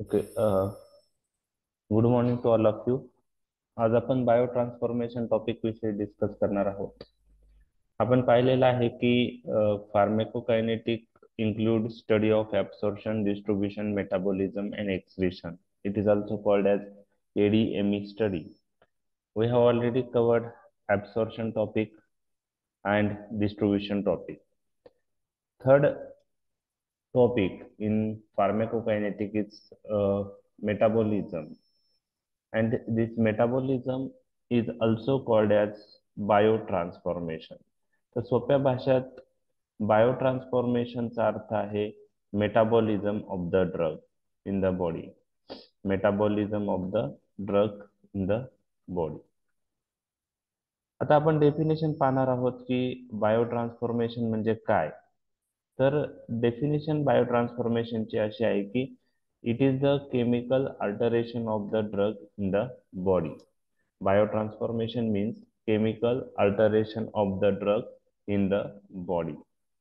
Okay. Good morning to all of you. आज आपण bio transformation topic विषयी discuss करणार आहोत. आपण पाहिलेलं आहे की फार्माकोकायनेटिक include study of absorption, distribution, metabolism, and excretion. It is also called as ADME study. We have already covered absorption topic and distribution topic. Third topic in pharmacokinetic is metabolism, and this metabolism is also called as biotransformation. तर सोप्या भाषेत बायोट्रान्सफॉर्मेशनचा अर्थ आहे metabolism of the drug in the body. Metabolism of the drug in the body. आता आपण definition पाहणार आहोत की बायोट्रान्सफॉर्मेशन म्हणजे काय. तर डेफिनेशन बायोट्रान्सफॉर्मेशनची अशी आहे की it is the chemical alteration of the drug in the body. Biotransformation means chemical alteration of the drug in the body.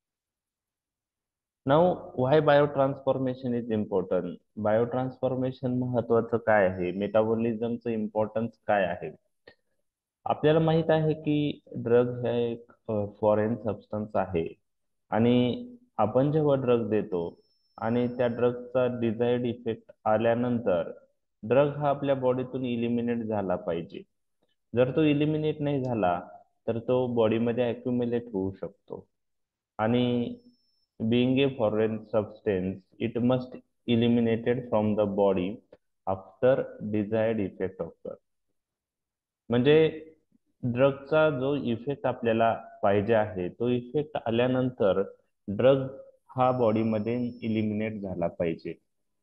Now why biotransformation is important. Biotransformation महत्वाचं काय आहे, मेटाबॉलिझमचं इम्पॉर्टन्स काय आहे. आपल्याला माहित आहे की ड्रग हे एक फॉरेन सबस्टन्स आहे आणि आपण जेव्हा ड्रग देतो आणि त्या ड्रगचा डिझायर्ड इफेक्ट आल्यानंतर ड्रग हा आपल्या बॉडीतून इलिमिनेट झाला पाहिजे. जर तो इलिमिनेट नाही झाला तर तो बॉडीमध्ये अक्युमुलेट होऊ शकतो आणि being a foreign substance it must eliminated from the body after desired effect occur. म्हणजे ड्रगचा जो इफेक्ट आपल्याला पाहिजे आहे तो इफेक्ट आल्यानंतर ड्रग हा बॉडीमध्ये इलिमिनेट झाला पाहिजे.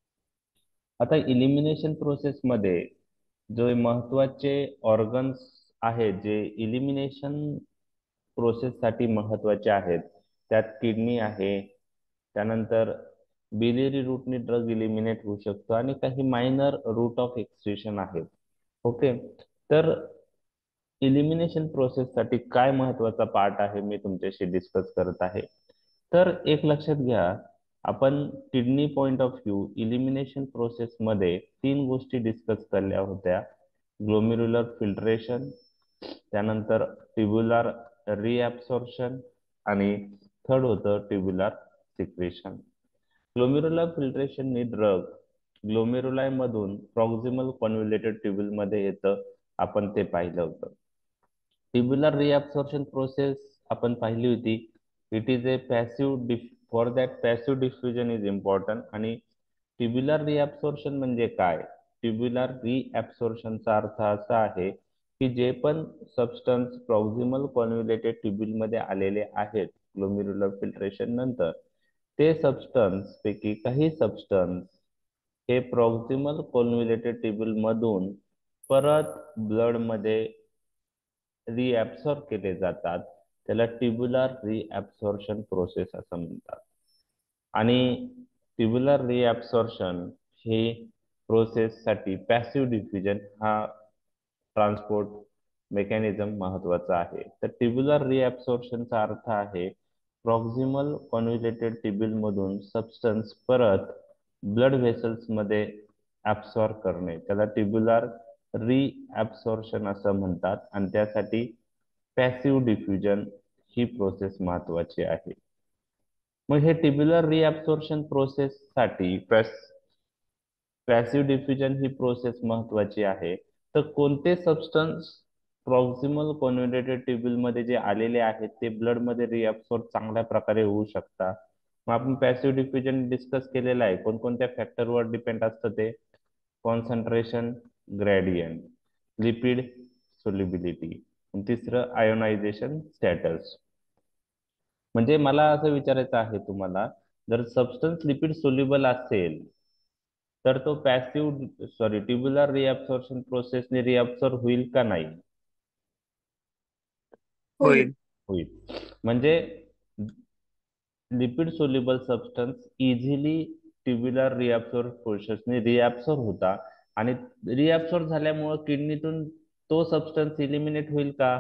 आता इलिमिनेशन प्रोसेस मध्ये जो महत्वाचे ऑर्गन्स आहेत जे इलिमिनेशन प्रोसेस साठी महत्वाचे आहेत त्यात किडनी आहे, त्यानंतर बिलियरी रूटने ड्रग इलिमिनेट होऊ शकतो आणि काही मायनर रूट ऑफ एक्सक्रीशन आहेत. ओके. तर इलिमिनेशन प्रोसेस साठी काय महत्वाचा पार्ट आहे मी तुमच्याशी डिस्कस करत आहे. तर एक लक्षात घ्या, आपण kidney point of view elimination process मध्ये तीन गोष्टी डिस्कस केल्या होत्या. ग्लोमेरुलर फिल्ट्रेशन, त्यानंतर ट्युब्युलर रिअब्सॉर्प्शन आणि थर्ड होतं ट्युब्युलर सिक्रेशन. ग्लोमेरुलर फिल्ट्रेशनने ड्रग ग्लोमेरुलाई मधून प्रॉक्सिमल कॉन्व्होल्युटेड ट्युब्युल मध्ये येतं, आपण ते पाहिलं होतं. ट्युब्युलर रिअब्सॉर्प्शन प्रोसेस आपण पाहिली होती. It is a passive for that passive diffusion is important. आणि ट्युब्युलर रिअब्सॉर्प्शन म्हणजे काय. ट्युब्युलर रिअब्सॉर्प्शनचा अर्थ असा आहे की जे पण सबस्टन्स प्रॉक्सिमल कॉन्व्होल्युटेड ट्युब्युल मध्ये आलेले आहेत ग्लोमेरुलर फिल्ट्रेशन नंतर ते सबस्टन्स पैकी काही सबस्टन्स हे प्रॉक्सिमल कॉन्व्होल्युटेड ट्युब्युल मधून परत ब्लड मध्ये रिअब्सॉर्ब केले जातात. त्याला ट्युब्युलर रिअब्सॉर्प्शन प्रोसेस असं म्हणतात. आणि ट्युब्युलर रिअब्सॉर्प्शन हे प्रोसेस साठी पॅसिव्ह डिफ्युजन हा ट्रान्सपोर्ट मेकॅनिझम महत्वाचा आहे. तर ट्युब्युलर रिअब्सॉर्प्शनचा अर्थ आहे प्रॉक्सिमल कॉन्व्होल्युटेड ट्युब्युल मधून सबस्टन्स परत ब्लड व्हेसल्स मध्ये ऍब्सॉर्ब करणे, त्याला ट्युब्युलर रिअब्सॉर्प्शन असं म्हणतात. आणि त्यासाठी पॅसिव्ह डिफ्युजन ही प्रोसेस महत्वाची आहे. मग हे ट्युब्युलर रिअब्सॉर्प्शन प्रोसेस साठी पॅसिव्ह डिफ्युजन ही प्रोसेस महत्वाची आहे. तर कोणते सबस्टन्स प्रॉक्सिमल कॉन्व्होल्युटेड ट्युब्युल मध्ये जे आलेले आहेत ते ब्लड मध्ये रिअब्सॉर्ब चांगल्या प्रकारे होऊ शकतात. मग आपण पॅसिव्ह डिफ्युजन डिस्कस केलेलं आहे. कोणकोणत्या फॅक्टरवर डिपेंड असतं ते. कॉन्सन्ट्रेशन ग्रेडियंट, लिपिड सोल्युबिलिटी, तिसरं आयोनायझेशन स्टॅटस. म्हणजे मला असं विचारायचं आहे तुम्हाला, जर सबस्टन्स लिपिड सोल्युबल असेल तर तो ट्युब्युलर रिअब्सॉर्प्शन प्रोसेसने रिअब्सॉर्ब होईल का नाही. होईल. होईल. म्हणजे lipid soluble substance easily tubular reabsorb प्रोसेसने रिअब्सॉर्ब होता आणि रिअब्सॉर्ब झाल्यामुळे किडनीतून तो सबस्टन्स इलिमिनेट होईल का.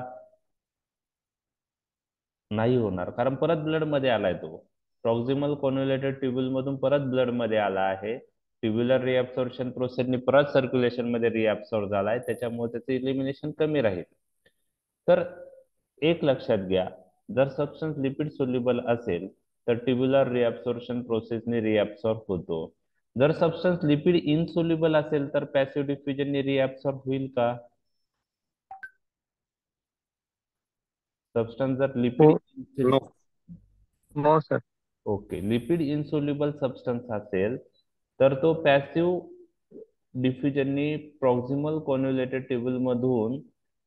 नाही होणार, कारण परत ब्लड मध्ये आलाय तो. प्रॉक्सिमल कॉन्व्होल्युटेड ट्युब्युल मधून परत ब्लड मध्ये आला आहे ट्युब्युलर रिअब्सॉर्प्शन प्रोसेसने परत सर्क्युलेशन मध्ये रिअब्सॉर्ब झालाय, त्याच्यामुळे त्याचं इलिमिनेशन कमी राहील. तर एक लक्षात घ्या, जर सबस्टन्स लिपिड सोल्युबल असेल तर ट्युब्युलर रिअब्सॉर्प्शन प्रोसेसने रिअब्सॉर्ब होतो. जर सबस्टन्स लिपिड इनसोल्युबल असेल तर पॅसिव्ह डिफ्युजनने रिअब्सॉर्ब होईल का? सबस्टन्स जर लिपिड हो. No. No sir. Okay, lipid insoluble substance असेल तर तो पॅसिव्ह डिफ्युजननी प्रॉक्सिमल कॉन्व्होल्युटेड ट्यूब्युल मधून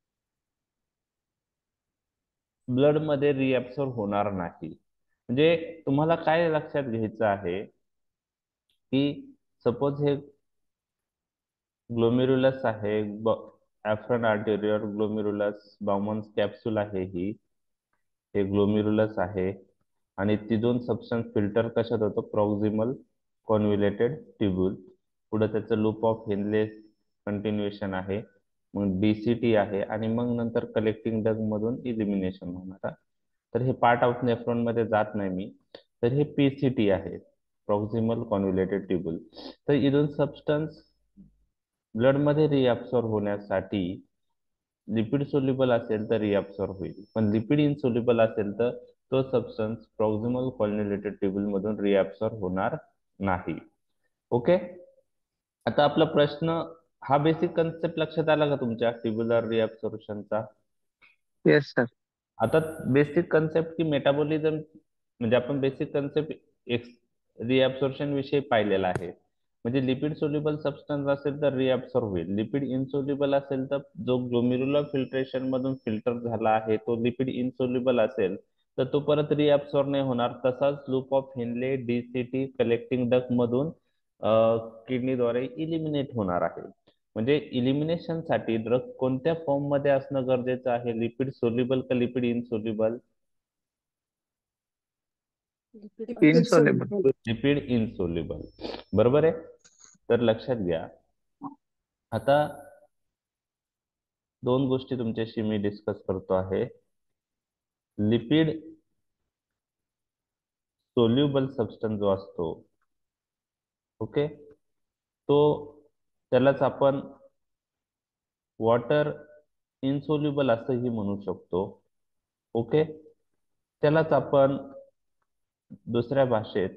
ब्लड मध्ये रिअब्सॉर्ब होणार नाही. म्हणजे तुम्हाला काय लक्षात घ्यायचं आहे की सपोज हे ग्लोमेरुलस आहे, ऍफ्रन आर्टेरियर ग्लोमेरुलस बाउमन्स कॅप्सूल आहे ही, हे ग्लोमेरुलस आहे. आणि ती दोन सबस्टन्स फिल्टर कशात होतं? Proximal convoluted tubule. पुढे त्याचं लूप ऑफ हेनले कंटिन्युएशन आहे, मग डीसीटी आहे, आणि मग नंतर कलेक्टिंग डग मधून इलिमिनेशन होणार. तर हे पार्ट ऑफ नेफ्रॉन मध्ये जात नाही मी. तर हे पीसीटी आहे, प्रॉक्सिमल कॉन्व्होल्युटेड ट्यूब्युल. तर ही दोन सबस्टन्स ब्लड मध्ये रिअब्सॉर्ब होण्यासाठी लिपिड सोल्युबल असेल तर रिअब्सॉर्ब होईल, पण लिपिड इनसोल्युबल असेल तर तो सबस्टन्स प्रॉक्सिमल कॉन्व्होल्युटेड ट्यूब्युल मधून रिअब्सॉर्ब होणार नाही. ओके, आता आपला प्रश्न, हा बेसिक कन्सेप्ट लक्षात आला का तुमच्या ट्यूब्युलर रिअब्सॉर्प्शनचा? Yes sir. आता बेसिक कन्सेप्ट की मेटाबॉलिझम, म्हणजे आपण बेसिक कन्सेप्ट एक्स रिअब्सॉर्प्शन विषयी पाहिलेला आहे. म्हणजे लिपिड सोल्युबल सबस्टन्स असेल तर रिअब्सॉर्ब होईल, लिपिड इनसोल्युबल असेल तर जो ग्लोमेरुलर फिल्ट्रेशन मधून फिल्टर झाला आहे तो लिपिड इनसोल्युबल असेल तर तो परत रिअब्सॉर्ब नाही होणार. तसाच loop of Henle DCT collecting duct मधून किडनीद्वारे इलिमिनेट होणार आहे. म्हणजे इलिमिनेशन साठी ड्रग कोणत्या फॉर्म मध्ये असणं गरजेचं आहे? लिपिड सोल्युबल का lipid insoluble? Insoluble. Lipid insoluble, बरोबर आहे. तर लक्षात घ्या, आता दोन गोष्टी तुमच्याशी मी डिस्कस करतो आहे. लिपिड सोल्युबल सबस्टन्स जो असतो, ओके, तो त्यालाच आपण वॉटर इनसोल्युबल असंही म्हणू शकतो. ओके, त्यालाच आपण दुसऱ्या भाषेत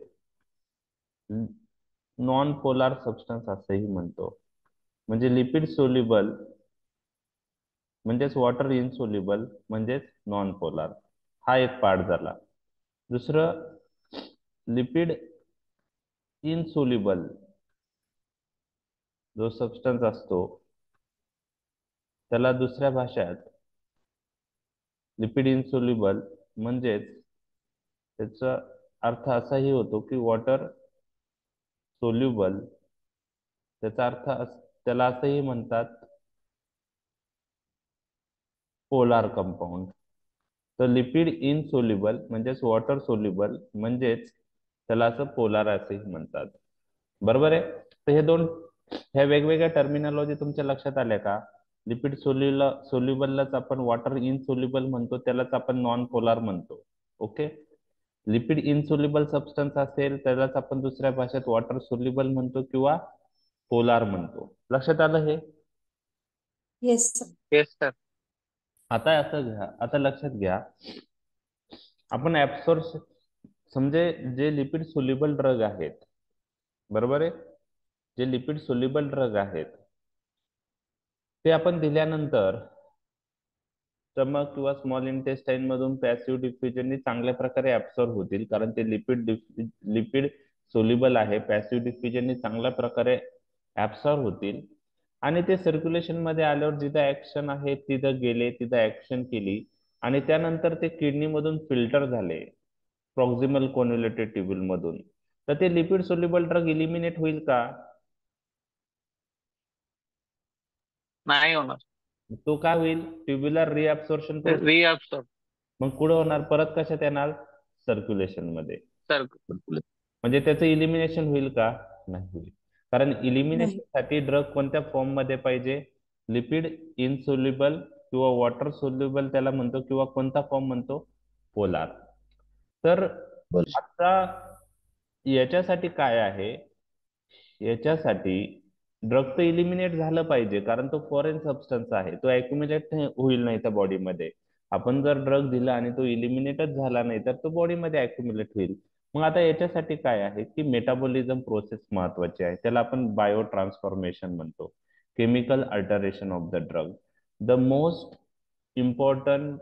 नॉन पोलार सबस्टन्स असंही म्हणतो. म्हणजे लिपिड सोल्युबल म्हणजेच वॉटर इनसोल्युबल म्हणजेच नॉन पोलार, हा एक पार्ट झाला. दुसरं, लिपिड इनसोल्युबल जो सबस्टन्स असतो त्याला दुसऱ्या भाषेत लिपिड इनसोल्युबल म्हणजेच त्याचा अर्थ असाही होतो की वॉटर सोल्युबल. त्याचा अर्थ त्याला असंही म्हणतात पोलार कंपाऊंड. तर लिपिड इनसोल्युबल म्हणजेच वॉटर सोल्युबल म्हणजेच त्याला असं पोलार असेही म्हणतात, बरोबर आहे. तर हे दोन, ह्या वेगवेगळ्या टर्मिनॉलॉजी तुमच्या लक्षात आल्या का? लिपिड सोल्युबललाच आपण वॉटर इनसोल्युबल म्हणतो, त्यालाच आपण नॉन पोलार म्हणतो. ओके, लिपिड इनसोल्युबल सबस्टन्स असेल त्यालाच आपण दुसऱ्या भाषेत वॉटर सोल्युबल म्हणतो किंवा पोलार म्हणतो. लक्षात आलं हे? Yes sir. Yes sir. आता असं घ्या, आता लक्षात घ्या, आपण ऍब्सॉर्ब, समजे जे लिपिड सोल्युबल ड्रग आहेत, बरोबर आहे, जे लिपिड सोल्युबल ड्रग आहेत ते आपण दिल्यानंतर स्टमक किंवा स्मॉल इंटेस्टाईन मधून पॅसिव्ह डिफ्युजननी चांगल्या प्रकारे ऍब्सॉर्ब होतील, कारण ते लिपिड सोल्युबल आहे. पॅसिव्ह डिफ्युजननी चांगल्या प्रकारे ऍब्सॉर्ब होतील आणि ते सर्क्युलेशन मध्ये आल्यावर जिथं ऍक्शन आहे तिथं गेले, तिथं ऍक्शन केली आणि त्यानंतर ते किडनी मधून फिल्टर झाले प्रॉक्सिमल कॉन्व्होल्युटेड ट्यूब्युल मधून, तर ते लिपिड सोल्युबल ड्रग इलिमिनेट होईल का? नाही होणार. तो काय होईल? Tubular reabsorption process. रिअब्सॉर्ब. मग पुढे होणार, परत कशात येणार? सर्क्युलेशन मध्ये. सर. म्हणजे त्याचं इलिमिनेशन होईल का? नाही होईल. कारण इलिमिनेशन नाही. साठी ड्रग कोणत्या फॉर्म मध्ये पाहिजे? लिपिड इनसोल्युबल किंवा वॉटर सोल्युबल त्याला म्हणतो, किंवा कोणता फॉर्म म्हणतो? पोलार. तर आता याच्यासाठी काय आहे याच्यासाठी ड्रग तर इलिमिनेट झालं पाहिजे, कारण तो फॉरेन सबस्टन्स आहे, तो अक्युमुलेट होईल नाही त्या बॉडीमध्ये. आपण जर ड्रग दिला आणि तो इलिमिनेटच झाला नाही तर तो बॉडीमध्ये अक्युमुलेट होईल. मग आता याच्यासाठी काय आहे की मेटाबॉलिझम प्रोसेस महत्वाची आहे, त्याला आपण बायो ट्रान्सफॉर्मेशन म्हणतो, chemical alteration of the drug. The most important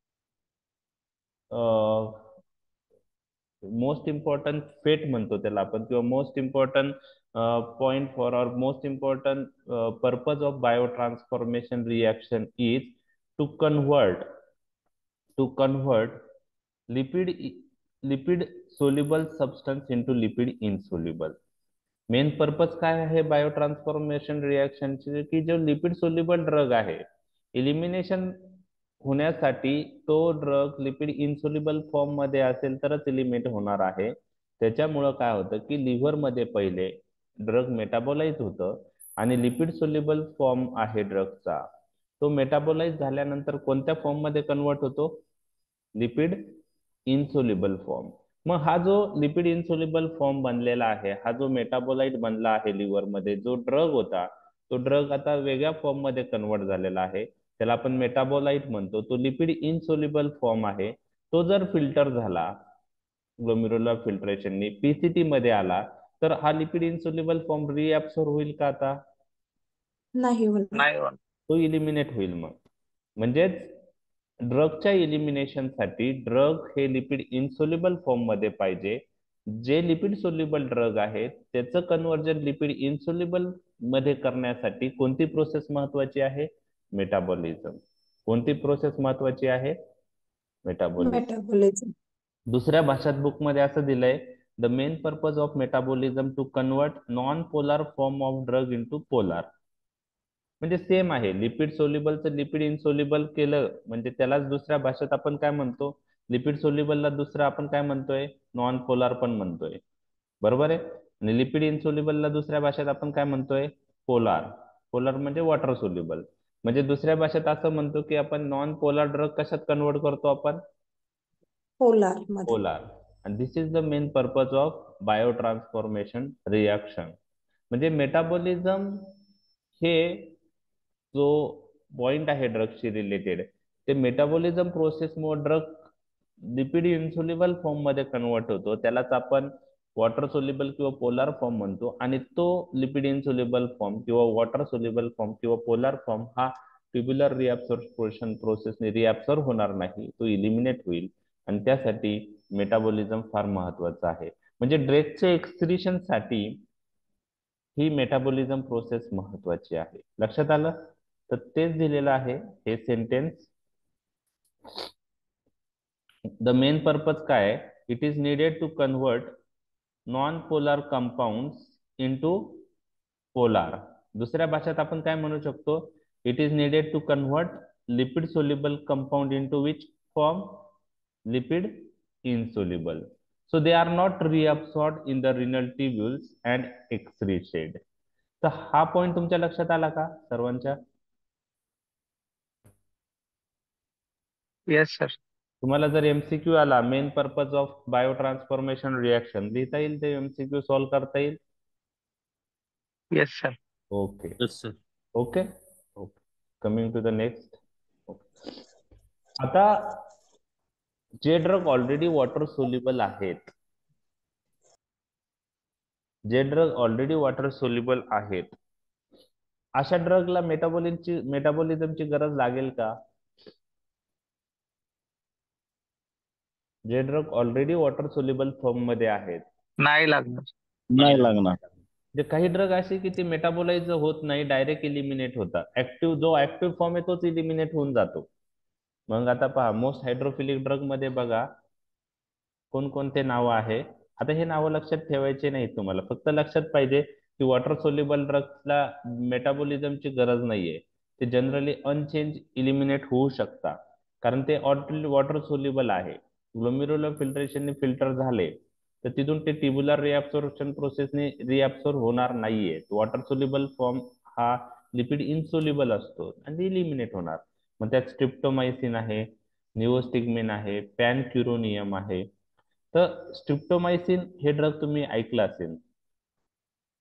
fate म्हणतो त्याला आपण, किंवा most important point for or most important purpose of bio transformation reaction is to convert to convert lipid lipid soluble substance into lipid insoluble. Main purpose काय आहे bio transformation रिएक्शनचे, की जो lipid soluble drug आहे elimination होण्यासाठी तो drug lipid insoluble form मध्ये असेल तरच इलिमिनेट होणार आहे. त्याच्यामुळं काय होतं की लिव्हर मध्ये पहिले ड्रग मेटाबोलाइज होतं आणि लिपिड सोल्युबल फॉर्म आहे ड्रगचा, तो मेटाबोलाइज झाल्यानंतर कोणत्या फॉर्म मध्ये कन्वर्ट होतो, लिपिड इन्सोल्युबल फॉर्म. मग हा जो लिपिड इन्सोल्युबल फॉर्म बनलेला आहे, हा जो मेटाबोलाइट बनला आहे लिव्हर मध्ये, जो ड्रग होता तो ड्रग आता वेगळ्या फॉर्म मध्ये कन्वर्ट झालेला आहे, त्याला आपण मेटाबोलाइट म्हणतो. तो लिपिड इनसोल्युबल फॉर्म आहे. तो जर फिल्टर झाला ग्लोमेरुलर फिल्ट्रेशननी, पीसीटी मध्ये आला, तर हा लिपिड इनसोल्युबल फॉर्म रिअब्सॉर्ब होईल का आता? नाही होणार. नाही होणार. तो इलिमिनेट होईल. मग म्हणजेच ड्रगच्या इलिमिनेशन साठी ड्रग हे लिपिड इनसोल्युबल फॉर्म मध्ये पाहिजे. जे लिपिड सोल्युबल ड्रग आहे त्याचं कन्व्हर्जन लिपिड इनसोल्युबल मध्ये करण्यासाठी कोणती प्रोसेस महत्वाची आहे, मेटाबॉलिझम. कोणती प्रोसेस महत्वाची आहे, मेटाबॉलिझम. मेटाबॉलिझम. दुसऱ्या भाषात बुक मध्ये असं दिलंय, the main purpose of metabolism to convert non polar form of drug into polar. म्हणजे सेम आहे, लिपिड सोल्युबलचं लिपिड इनसोल्युबल केलं म्हणजे त्यालाच दुसऱ्या भाषेत आपण काय म्हणतो, लिपिड सोल्युबलला दुसरं आपण काय म्हणतोय, नॉन पोलार पण म्हणतोय, बरोबर आहे. आणि लिपिड इनसोल्युबलला दुसऱ्या भाषेत आपण काय म्हणतोय, पोलार. पोलार म्हणजे वॉटर सोल्युबल. म्हणजे दुसऱ्या भाषेत असं म्हणतो की आपण नॉन पोलार ड्रग कशात कन्वर्ट करतो, आपण पोलार मध्ये. पोलार. आणि this is the main purpose of bio transformation reaction. म्हणजे मेटाबॉलिझम हे जो पॉइंट आहे ड्रगशी रिलेटेड, ते मेटाबॉलिझम प्रोसेसमुळे ड्रग लिपिड इन्सोल्युबल फॉर्म मध्ये कन्वर्ट होतो, त्यालाच आपण वॉटर सोल्युबल किंवा पोलार फॉर्म म्हणतो. आणि तो लिपिड इन्सोल्युबल फॉर्म किंवा वॉटर सोल्युबल फॉर्म किंवा पोलार फॉर्म हा ट्युब्युलर रिअब्सॉर्प्शन प्रोसेसने रिअब्सॉर्ब होणार नाही, तो इलिमिनेट होईल. आणि त्यासाठी मेटाबॉलिझम फार महत्वाचं आहे. म्हणजे ड्रगच्या एक्सक्रिशन साठी ही मेटाबॉलिझम प्रोसेस महत्वाची आहे. लक्षात आलं? तर तेच दिलेलं आहे हे सेंटेन्स. द मेन पर्पज काय, it is needed to convert non polar compounds into polar. दुसऱ्या भाषेत आपण काय म्हणू शकतो, it is needed to convert lipid soluble compound into which form, lipid insoluble. So they are not reabsorbed in the renal tubules and excreted. तर हा point तुमच्या लक्षात आला का सर्वांच्या? Yes sir. तुम्हाला जर एमसीक्यू आला, main purpose of bio transformation reaction, लिहिता येईल, ते एमसीक्यू सॉल्व्ह करता येईल. Yes sir. Okay yes sir. Okay okay. Coming to the next. आता जे ड्रग ऑलरेडी वॉटर सोल्युबल आहेत, जे ड्रग ऑलरेडी वॉटर सोल्युबल आहेत, अशा ड्रगला मेटाबॉलिझमची गरज लागेल का? जे drug already water soluble form मध्ये आहेत, नाही लागणार. नाही लागणार. जे काही ड्रग असे की ते मेटाबोलाइज होत नाही, डायरेक्ट इलिमिनेट होतात. जो ऍक्टिव्ह फॉर्म आहे तोच इलिमिनेट होऊन जातो. मग आता पहा, मोस्ट हायड्रोफिलिक ड्रग मध्ये बघा कोणकोणते नावं आहे. आता हे नावं लक्षात ठेवायचे नाही तुम्हाला, फक्त लक्षात पाहिजे की वॉटर सोल्युबल ड्रग्सला मेटाबॉलिझमची गरज नाहीये, ते जनरली अनचेंज इलिमिनेट होऊ शकतात, कारण ते ऑलरेडी वॉटर सोल्युबल आहे. ग्लोमेरुलर फिल्ट्रेशनने फिल्टर झाले तर तिथून ते ट्युब्युलर रिअब्सॉर्प्शन प्रोसेसने रिअब्सॉर्ब होणार नाहीये. वॉटर सोल्युबल फॉर्म हा लिपिड इनसोल्युबल असतो आणि इलिमिनेट होणार. मग त्यात स्ट्रिप्टोमायसिन आहे, निओस्टिग्मिन आहे, पॅनक्युरोनियम आहे. तर स्ट्रिप्टोमायसिन हे ड्रग तुम्ही ऐकलं असेल,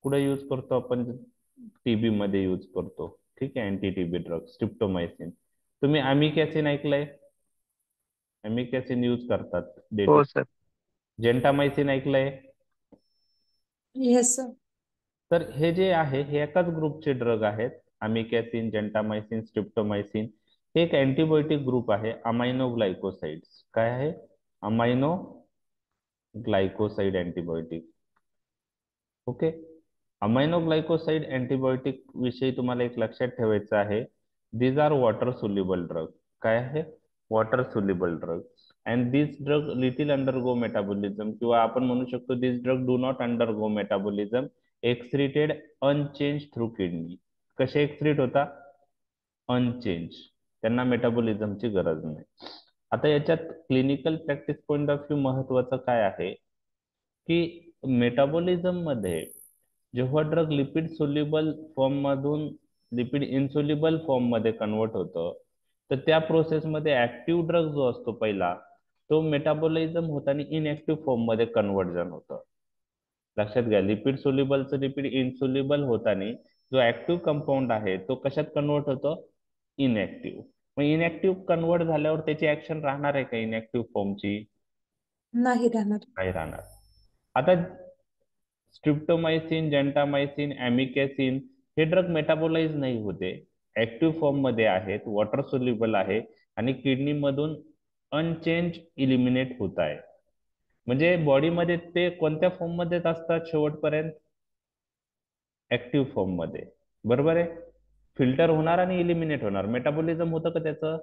कुठे यूज करतो आपण? टीबी मध्ये यूज करतो. ठीक आहे, अँटी टीबी ड्रग स्ट्रिप्टोमायसिन. तुम्ही अमिकॅसिन ऐकलंय? अमिकॅसिन यूज करतात हो डेटिंग. सर. जेंटामायसिन ऐकलंय? Yes sir. तर हे जे आहे हे एकाच ग्रुपचे ड्रग आहेत. अमिकॅसिन, जेंटामायसिन, स्ट्रिप्टोमायसिन हे एक अँटीबायोटिक ग्रुप आहे. अमायनो ग्लायकोसाइड्स काय आहे? Amino glycoside antibiotic. Okay. Amino glycoside antibiotic विषयी तुम्हाला एक लक्षात ठेवायचं आहे. These are water soluble drug. काय आहे? Water soluble drug. And this drug little undergo metabolism, किंवा आपण म्हणू शकतो this drug do not undergo metabolism, excreted unchanged through kidney. कसे एक्सक्रीट होता? अनचेंज. त्यांना मेटाबॉलिझमची गरज नाही. आता याच्यात clinical practice point of view महत्वाचं काय आहे की मेटाबॉलिझम मध्ये जेव्हा ड्रग लिपिड सोल्युबल फॉर्म मधून लिपिड इन्सोल्युबल फॉर्म मध्ये कन्वर्ट होतं, तर त्या प्रोसेसमध्ये ऍक्टिव्ह ड्रग जो असतो पहिला, तो मेटाबॉलिझम होताना इनएक्टिव्ह फॉर्म मध्ये कन्वर्जन होतं. लक्षात घ्या, लिपिड सोल्युबलचं लिपिड इन्सोल्युबल होताना जो ऍक्टिव्ह कंपाऊंड आहे तो कशात कन्वर्ट होतो? इनएक्टिव्ह. मग इनएक्टिव्ह कन्वर्ट झाल्यावर त्याची ऍक्शन राहणार आहे का इनएक्टिव्ह फॉर्मची? नाही राहणार. नाही राहणार. आता स्ट्रिप्टोमायसिन, जेंटामायसिन, अमिकॅसिन हे ड्रग मेटाबोलाइज नाही होते, ऍक्टिव्ह फॉर्म मध्ये आहेत, वॉटर सोल्युबल आहे आणि किडनी मधून अनचेंज इलिमिनेट होत आहे. म्हणजे बॉडीमध्ये ते कोणत्या फॉर्म मध्ये असतात शेवटपर्यंत? ऍक्टिव्ह फॉर्म मध्ये. बरोबर आहे. फिल्टर होणार आणि इलिमिनेट होणार. मेटाबॉलिझम होतं का त्याचं?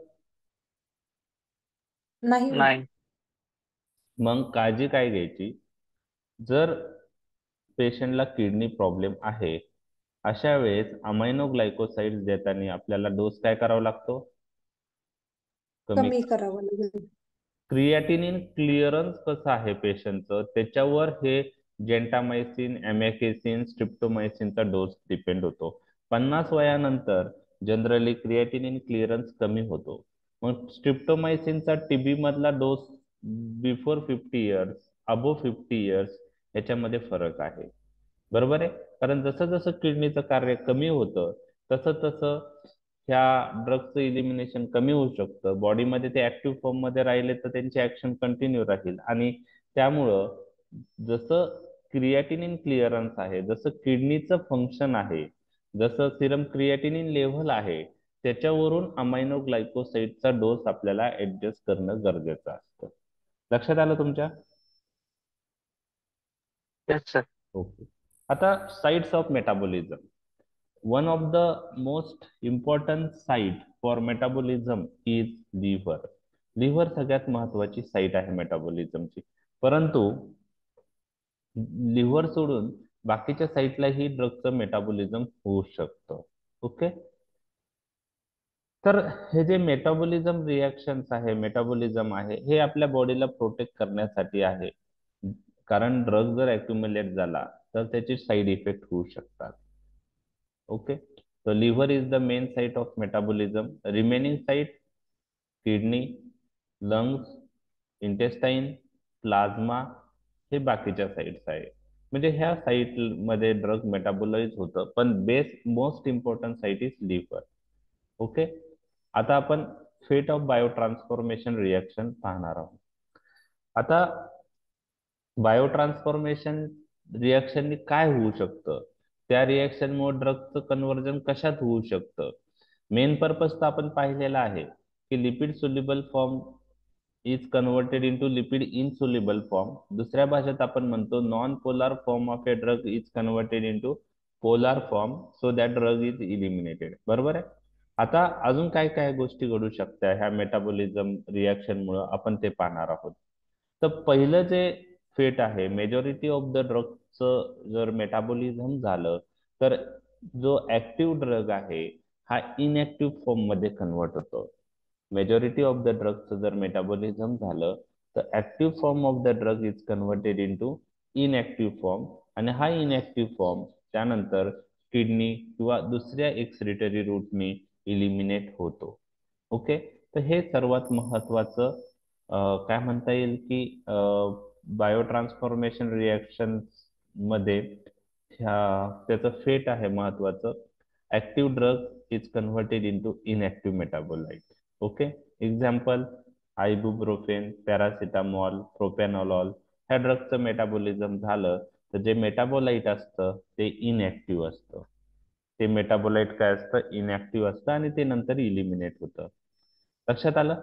नाही होत. नाही. मग काळजी काय घ्यायची? जर पेशंटला किडनी प्रॉब्लेम आहे, अशा वेळेस अमायनो ग्लायकोसाइड्स देताना आपल्याला डोस काय करावा लागतो? कमी. कमी करावं लागेल. क्रिएटिनिन क्लिअरन्स कसं आहे पेशंटचं त्याच्यावर हे जेंटामायसिन, अमॅकेसिन, स्ट्रिप्टोमायसिनचा डोस डिपेंड होतो. 50 वयानंतर जनरली क्रिएटिनिन क्लिअरन्स कमी होतो. मग स्ट्रिप्टोमायसिनचा टीबी मधला dose before 50 years, above 50 years याच्यामध्ये फरक आहे. बरोबर आहे. कारण जसं जसं किडनीचं कार्य कमी होतं तसं तसं ह्या ड्रगचं इलिमिनेशन कमी होऊ शकतं. बॉडीमध्ये ते ऍक्टिव्ह फॉर्म मध्ये राहिले तर त्यांची ऍक्शन कंटिन्यू राहील आणि त्यामुळं जसं क्रिएटिनिन क्लिअरन्स आहे, जसं किडनीचं फंक्शन आहे, जसं सिरम क्रिएटिनिन लेव्हल आहे, त्याच्यावरून अमायनो ग्लायकोसाइडचा डोस आपल्याला ऍडजस्ट करणं गरजेचं असतं. लक्षात आलं तुमच्या? Yes sir. ओके. आता sites of metabolism. One of the most important site for metabolism is liver. Liver सगळ्यात महत्वाची साइट आहे मेटाबॉलिझमची. परंतु लिव्हर सोडून बाकीच्या साईटलाही ड्रगचं मेटाबॉलिझम होऊ शकतं. ओके. तर हे जे मेटाबॉलिझम रिॲक्शन्स आहे, मेटाबॉलिझम आहे, हे आपल्या बॉडीला प्रोटेक्ट करण्यासाठी आहे. कारण ड्रग जर अक्युमुलेट झाला तर त्याचे साईड इफेक्ट होऊ शकतात. Okay. So liver is the main site of metabolism. Remaining site kidney, lungs, intestine, plasma हे बाकीच्या साईट्स आहे. म्हणजे ह्या साईट मध्ये ड्रग मेटाबोलाइज होतं, पण most important site is liver. Okay. आता आपण फेट ऑफ बायोट्रान्सफॉर्मेशन रिएक्शन पाहणार आहोत. आता बायोट्रान्सफॉर्मेशन रिएक्शननी काय होऊ शकतं, त्या रिएक्शनमुळे ड्रगचं कन्व्हर्जन कशात होऊ शकतं? मेन पर्पज तर आपण पाहिलेला आहे की lipid soluble form is converted into lipid insoluble form. दुसऱ्या भाषेत आपण म्हणतो non polar form of a drug is converted into polar form so that drug is eliminated. बरोबर आहे. आता अजून काय काय गोष्टी घडू शकतात ह्या मेटाबॉलिझम रिॲक्शनमुळे आपण ते पाहणार आहोत. तर पहिलं जे फेट आहे, मेजॉरिटी ऑफ द ड्रगचं जर मेटाबॉलिझम झालं तर जो ऍक्टिव्ह ड्रग आहे हा इनएक्टिव्ह फॉर्म मध्ये कन्वर्ट होतो. मेजॉरिटी ऑफ द ड्रगचं जर मेटाबॉलिझम झालं तर active form of the drug is converted into inactive form आणि हा इनएक्टिव्ह फॉर्म त्यानंतर किडनी किंवा दुसऱ्या एक्सक्रिटरी रूटनी इलिमिनेट होतो. ओके. तर हे सर्वात महत्वाचं काय म्हणता येईल की बायोट्रान्सफॉर्मेशन रिॲक्शन मध्ये त्याचं फेट आहे महत्वाचं. Active drug is converted into inactive metabolite. Okay. Example ibuprofen, paracetamol, propranolol. ह्या ड्रगचं मेटाबॉलिझम झालं तर जे मेटाबोलाइट असतं ते इनऍक्टिव्ह असतं. ते मेटाबोलाइट काय असतं? इनऍक्टिव्ह असतं आणि ते नंतर इलिमिनेट होतं. लक्षात आलं?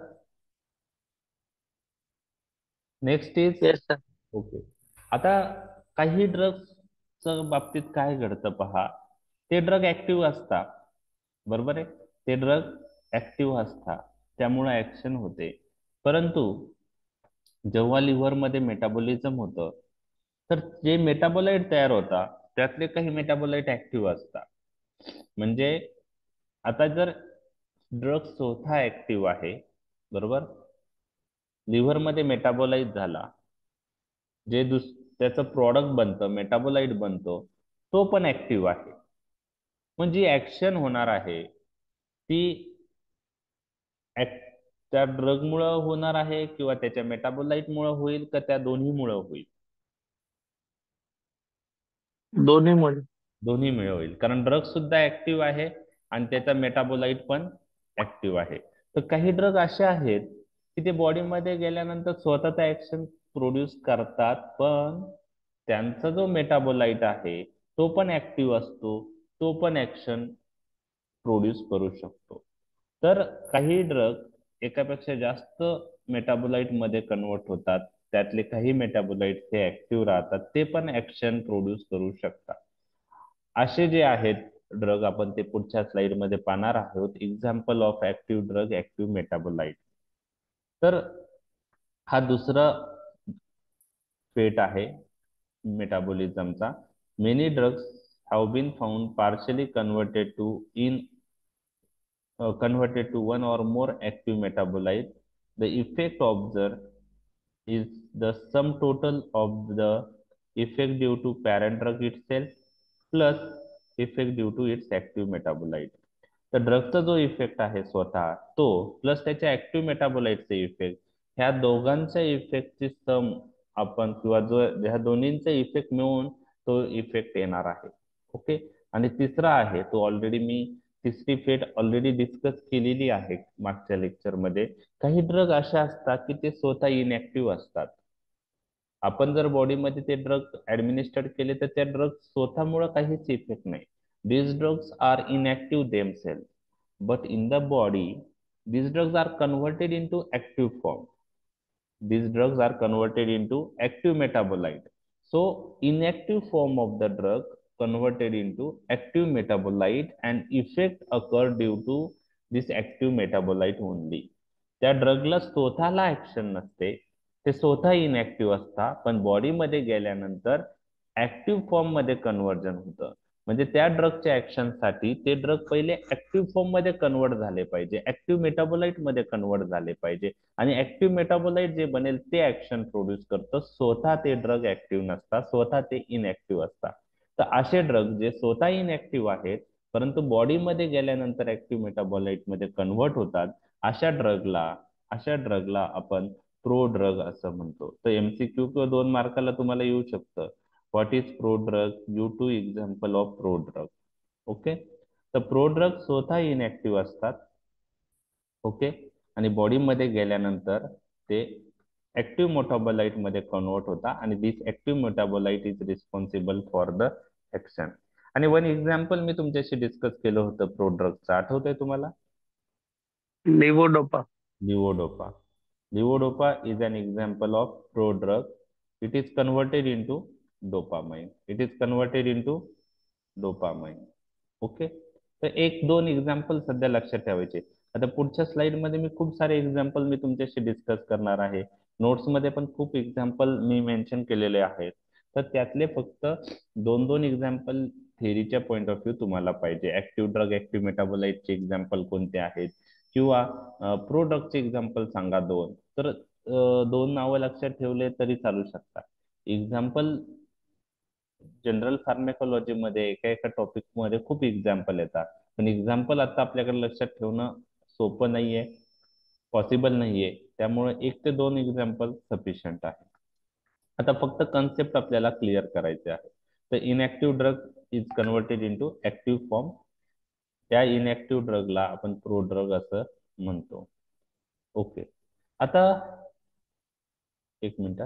Next is yes sir. Okay. आता काही ड्रग्सच्या बाबतीत काय घडतं पहा. ते ड्रग ऍक्टिव्ह असतात, बरोबर आहे. ते ड्रग ऍक्टिव्ह असतात, त्यामुळे ऍक्शन होते. परंतु जेव्हा लिव्हर मध्ये मेटाबॉलिझम होतं तर जे मेटाबोलाइट तयार होतात त्यातले काही मेटाबोलाइट ऍक्टिव्ह असतात. म्हणजे आता जर ड्रग स्वतः ऍक्टिव्ह आहे, बरोबर, लिव्हर मध्ये मेटाबोलाइज झाला, जे त्याचं प्रॉडक्ट बनतं, मेटाबोलाइट बनतो, तो पण ऍक्टिव्ह आहे. म्हणजे ऍक्शन होणार आहे ती त्या ड्रग मुळे होणार आहे किंवा त्याच्या मेटाबोलाइट मुळे होईल का त्या दोन्ही मुळे होईल? दोन्हीमुळे. दोन्ही मुळे होईल, कारण ड्रग सुद्धा ऍक्टिव्ह आहे आणि त्याचा मेटाबोलाइट पण ऍक्टिव्ह आहे. तर काही ड्रग असे आहेत की ते बॉडीमध्ये गेल्यानंतर स्वतःचा ऍक्शन प्रोड्यूस करतात, पण त्यांचा जो मेटाबोलाइट आहे तो पण ऍक्टिव्ह असतो, तो पण ऍक्शन प्रोड्यूस करू शकतो. तर काही ड्रग एकापेक्षा जास्त मेटाबोलाइट मध्ये कन्वर्ट होतात, त्यातले काही मेटाबोलाइट हे ऍक्टिव्ह राहतात, ते पण ऍक्शन प्रोड्यूस करू शकतात. असे जे आहेत ड्रग आपण ते पुढच्या स्लाइड मध्ये पाहणार आहोत. Example of active drug, active metabolite. तर हा दुसरा फेट आहे मेटाबॉलिझमचा. Many drugs have been found partially converted to one or more active metabolite. The effect observed is the sum total of the effect due to parent drug itself plus effect due to its active metabolite. तर ड्रगचा जो effect आहे स्वतः तो plus त्याच्या active मेटाबोलाइटचे effect, ह्या दोघांच्या इफेक्टची सम आपण किंवा जो ह्या दोन्हींचा इफेक्ट मिळून तो इफेक्ट येणार आहे. ओके. आणि तिसरा आहे तो ऑलरेडी मी तिसरी फेट ऑलरेडी डिस्कस केलेली आहे मागच्या लेक्चर मध्ये. काही ड्रग असे असतात की ते स्वतः इनऍक्टिव्ह असतात. आपण जर बॉडीमध्ये ते ड्रग ऍडमिनिस्टर्ड केले तर त्या ड्रग स्वतःमुळे काहीच इफेक्ट नाही. These drugs are inactive themselves, but in the body, these drugs are converted into active form. These drugs are converted into active metabolite. So, inactive form of the drug converted into active metabolite and effect occur due to this active metabolite only. त्या ड्रगला स्वतःला action नसते, ते स्वतः inactive असतात, पण बॉडीमध्ये गेल्यानंतर active form मध्ये कन्व्हर्जन होतं. म्हणजे त्या ड्रगच्या ऍक्शन साठी ते ड्रग पहिले ऍक्टिव्ह फॉर्म मध्ये कन्वर्ट झाले पाहिजे, ऍक्टिव्ह मेटाबोलाइट मध्ये कन्वर्ट झाले पाहिजे, आणि ऍक्टिव्ह मेटाबोलाइट जे बनेल ते ऍक्शन प्रोड्यूस करतं. स्वतः ते ड्रग ऍक्टिव्ह नसतात, स्वतः ते इनऍक्टिव्ह असतात. तर असे ड्रग जे स्वतः इनऍक्टिव्ह आहेत परंतु बॉडीमध्ये गेल्यानंतर ऍक्टिव्ह मेटाबोलाइट मध्ये कन्वर्ट होतात, अशा ड्रगला आपण प्रो ड्रग असं म्हणतो. तर एमसीक्यू किंवा 2 मार्काला तुम्हाला येऊ शकतं, what is pro drug, you two example of pro drug. Okay. तर प्रो ड्रग स्वतः इनऍक्टिव्ह असतात. ओके. आणि बॉडीमध्ये गेल्यानंतर ते ऍक्टिव्ह मेटाबोलाइट मध्ये कन्वर्ट होता आणि this active metabolite is responsible for the action. आणि वन एक्झाम्पल मी तुमच्याशी डिस्कस केलं होतं प्रो ड्रगचं, आठवतंय तुम्हाला? Levodopa. Levodopa. Levodopa is an example of prodrug. It is converted into dopamine. It is converted into dopamine. Okay. तर एक दोन एक्झाम्पल सध्या लक्षात ठेवायचे. आता पुढच्या स्लाइड मध्ये मी खूप सारे एक्झाम्पल मी तुमच्याशी डिस्कस करणार आहे. नोट्स मध्ये पण खूप एक्झाम्पल मी मेन्शन केलेले आहेत. तर त्यातले फक्त दोन दोन एक्झाम्पल थेअरीच्या पॉइंट ऑफ व्ह्यू तुम्हाला पाहिजे. ऍक्टिव्ह ड्रग, ऍक्टिव्ह मेटाबोलाइटचे एक्झाम्पल कोणते आहेत किंवा प्रोडक्टचे एक्झाम्पल सांगा दोन. तर दोन नावं लक्षात ठेवले तरी चालू शकतात. एक्झाम्पल जनरल फार्मेकॉलॉजी मध्ये एका एका टॉपिक मध्ये खूप एक्झाम्पल येतात, पण एक्झाम्पल आता आपल्याकडे लक्षात ठेवणं सोपं नाहीये, पॉसिबल नाहीये. त्यामुळे 1 ते 2 एक्झाम्पल सफिशियंट आहे. आता फक्त कन्सेप्ट आपल्याला क्लिअर करायचे आहे. तर inactive drug is converted into active form. त्या इनएक्टिव्ह ड्रगला आपण प्रोड्रग असं म्हणतो. ओके. आता एक मिनिट.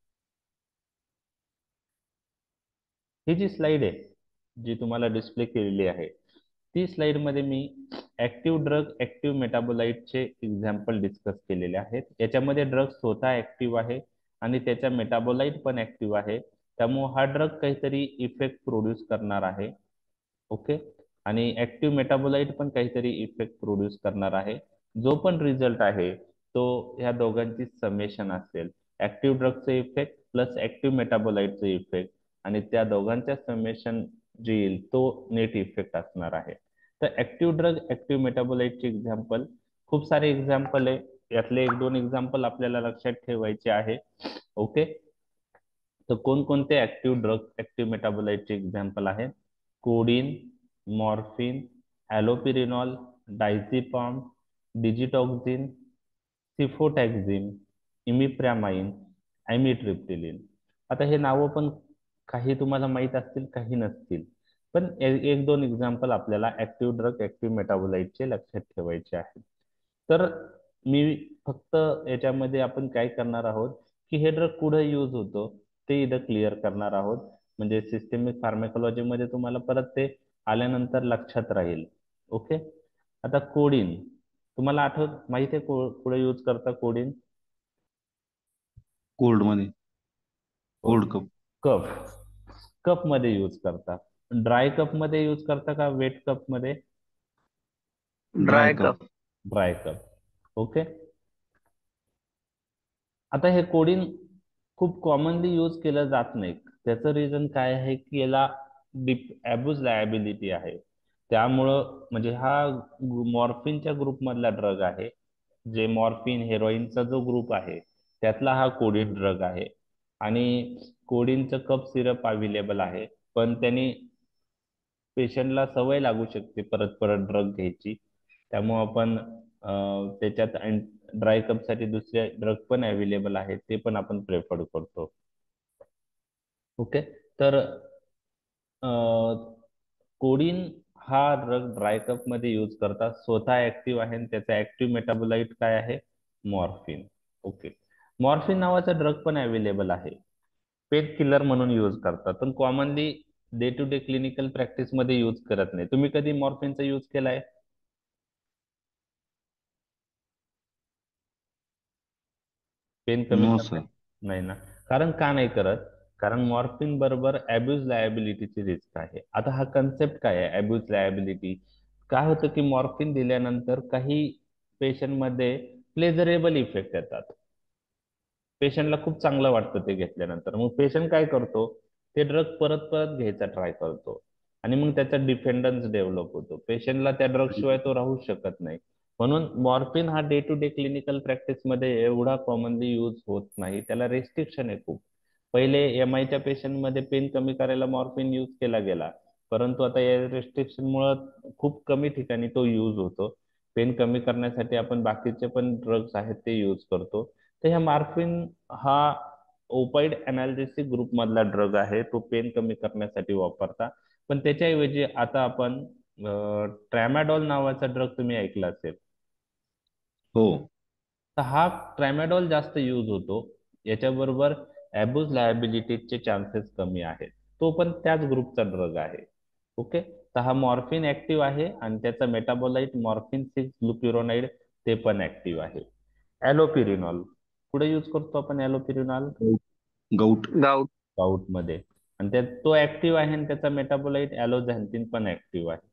ही जी स्लाइड आहे जी तुम्हाला डिस्प्ले केलेली आहे ती स्लाइड मध्ये मी ऍक्टिव्ह ड्रग ऍक्टिव्ह मेटाबोलाइटचे एक्झाम्पल डिस्कस केलेले आहेत. याच्यामध्ये ड्रग स्वतः ऍक्टिव्ह आहे आणि त्याच्या मेटाबोलाइट पण ऍक्टिव्ह आहे. त्यामुळे हा ड्रग काहीतरी इफेक्ट प्रोड्यूस करणार आहे. ओके. आणि ऍक्टिव्ह मेटाबोलाइट पण काहीतरी इफेक्ट प्रोड्यूस करणार आहे. जो पण रिझल्ट आहे तो ह्या दोघांची समेशन असेल. ऍक्टिव्ह ड्रगचे इफेक्ट प्लस ऍक्टिव्ह मेटाबोलाइटचे इफेक्ट आणि त्या दोघांच्या समेशन जे येईल तो नेट इफेक्ट असणार आहे. तर ऍक्टिव्ह ड्रग ऍक्टिव्ह मेटाबोलाइटचे एक्झाम्पल खूप सारे एक्झाम्पल आहे. यातले एक दोन एक्झाम्पल आपल्याला लक्षात ठेवायचे आहे. ओके. तर कोणकोणते ऍक्टिव्ह ड्रग ऍक्टिव्ह मेटाबोलाइटचे एक्झाम्पल आहेत? Codeine, morphine, allopurinol, diazepam, digitoxin, cefotaxime, imipramine, amitriptyline. आता हे नावं पण काही तुम्हाला माहित असतील काही नसतील, पण एक दोन एक्झाम्पल आपल्याला ऍक्टिव्ह ड्रग ऍक्टिव्ह मेटाबोलाइटचे लक्षात ठेवायचे आहेत. तर मी फक्त याच्यामध्ये आपण काय करणार आहोत की हे ड्रग कुठे यूज होतो ते इथं क्लिअर करणार आहोत. म्हणजे सिस्टेमिक फार्माकोलॉजी मध्ये तुम्हाला परत ते आल्यानंतर लक्षात राहील. ओके. आता कोडिन तुम्हाला माहिती आहे कुठे यूज करता कोडिन? कोल्ड मध्ये, कोल्ड कप. कप. कप मध्ये यूज करता. ड्राय कप मध्ये यूज करता का वेट कप मध्ये? Dry cough. Cough. Dry cough. Okay. आता हे कोडिन खूप कॉमनली यूज केलं जात नाही. त्याचं रिझन काय आहे की याला अब्यूज लायबिलिटी आहे. त्यामुळं म्हणजे हा मॉर्फिनच्या ग्रुप मधला ड्रग आहे. जे मॉर्फिन हेरोईनचा जो ग्रुप आहे त्यातला हा कोडिन ड्रग आहे. आणि कोडिनचं कप सिरप अवेलेबल आहे, पण त्यांनी पेशंटला सवय लागू शकते परत परत ड्रग घ्यायची. त्यामुळे आपण त्याच्यात ड्राय कप साठी दुसरे ड्रग पण अवेलेबल आहेत, ते पण आपण प्रेफर करतो. ओके. तर कोडिन हा ड्रग ड्राय कप मध्ये यूज करतात. स्वतः ऍक्टिव्ह आहे आणि त्याचा ऍक्टिव्ह मेटाबोलाइट काय आहे? मॉर्फिन. ओके. मॉर्फिन नावाचा ड्रग पण अवेलेबल आहे. पेन किलर म्हणून यूज करतात, पण commonly day to day clinical practice मध्ये यूज करत नाही. तुम्ही कधी मॉर्फिनचा यूज केलाय? पेन कमी नो करण्यात? सर. नाही ना. कारण का नाही करत? कारण मॉर्फिन बरोबर अब्यूज लायबिलिटीची रिस्क आहे. आता हा कन्सेप्ट काय आहे अब्यूज लायबिलिटी? काय होतं की मॉर्फिन दिल्यानंतर काही पेशंट मध्ये प्लेजरेबल इफेक्ट येतात. पेशंटला खूप चांगलं वाटतं ते घेतल्यानंतर. मग पेशंट काय करतो? ते ड्रग परत परत घ्यायचा ट्राय करतो आणि मग त्याचा डिपेंडन्स डेव्हलप होतो. पेशंटला त्या ड्रग शिवाय तो राहू शकत नाही. म्हणून मॉर्फिन हा day to day clinical practice मध्ये एवढा कॉमनली यूज होत नाही. त्याला रेस्ट्रिक्शन आहे खूप. पहिले एमआयच्या पेशंट मध्ये पेन कमी करायला मॉर्फिन यूज केला गेला, परंतु आता या रेस्ट्रिक्शन मुळे खूप कमी ठिकाणी तो यूज होतो. पेन कमी करण्यासाठी आपण बाकीचे पण ड्रग्स आहेत ते यूज करतो. तर ह्या मॉर्फिन हा ओपाइड अनाल्जेसिक ग्रुप मधला ड्रग आहे. तो पेन कमी करण्यासाठी वापरता. पण त्याच्याऐवजी आता आपण ट्रॅमाडॉल नावाचा ड्रग तुम्ही ऐकला असेल. हो. तर हा ट्रॅमाडॉल जास्त यूज होतो. याच्याबरोबर अब्यूज लायबिलिटीचे चान्सेस कमी आहेत. तो पण त्याच ग्रुपचा ड्रग आहे. ओके. तर हा मॉर्फिन ऍक्टिव्ह आहे आणि त्याचा मेटाबोलाइट मॉर्फिन 6 ग्लुक्युरोनाइड ते पण ऍक्टिव्ह आहे. ॲलोपिरिनॉल कुठे यूज करतो आपण ॲलोपिरिनॉल? गाऊट. गाऊट. गाऊट मध्ये. आणि त्यात तो ऍक्टिव्ह आहे आणि त्याचा मेटाबोलाइट ॲलोझॅन्थिन पण ऍक्टिव्ह आहे.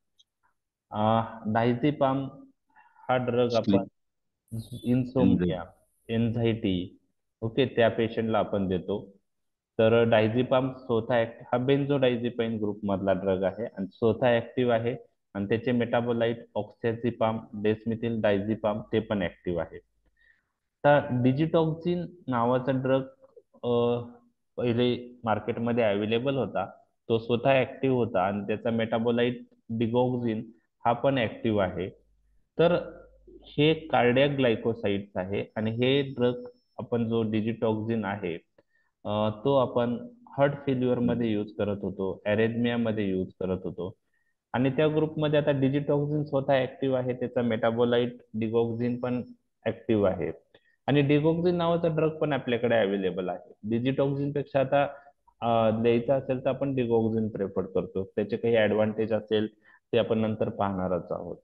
डायझेपाम हा ड्रग आपण स्लीप. इन्सोमनिया, एन्झायटी, ओके, त्या पेशंटला आपण देतो. तर डायझेपाम स्वतः हा बेन्झोडायझेपाइन ग्रुप मधला ड्रग आहे आणि स्वतः ऍक्टिव्ह आहे आणि त्याचे मेटाबोलाइट ऑक्सॅझेपाम, डेसमिथिल डायझेपाम ते पण ऍक्टिव्ह आहे. तर डिजिटॉक्झिन नावाचा ड्रग पहिले मार्केटमध्ये अवेलेबल होता. तो स्वतः ऍक्टिव्ह होता आणि त्याचा मेटाबोलाइट डिगॉक्झिन हा पण ऍक्टिव्ह आहे. तर हे कार्डियाक ग्लायकोसाइड्स आहे आणि हे ड्रग आपण जो डिजिटॉक्झिन आहे तो आपण हार्ट फेल्युअर मध्ये यूज करत होतो, अरेथमिया मध्ये यूज करत होतो. आणि त्या ग्रुपमध्ये आता डिजिटॉक्सिन स्वतः ऍक्टिव्ह आहे, त्याचा मेटाबोलाइट डिगॉक्सिन पण ऍक्टिव्ह आहे. आणि डिगॉक्सिन नावाचा ड्रग पण आपल्याकडे अवेलेबल आहे. डिजिटॉक्सिन पेक्षा आता द्यायचं असेल तर आपण डिगॉक्सिन प्रेफर करतो. त्याचे काही ऍडव्हान्टेज असेल ते आपण नंतर पाहणारच आहोत.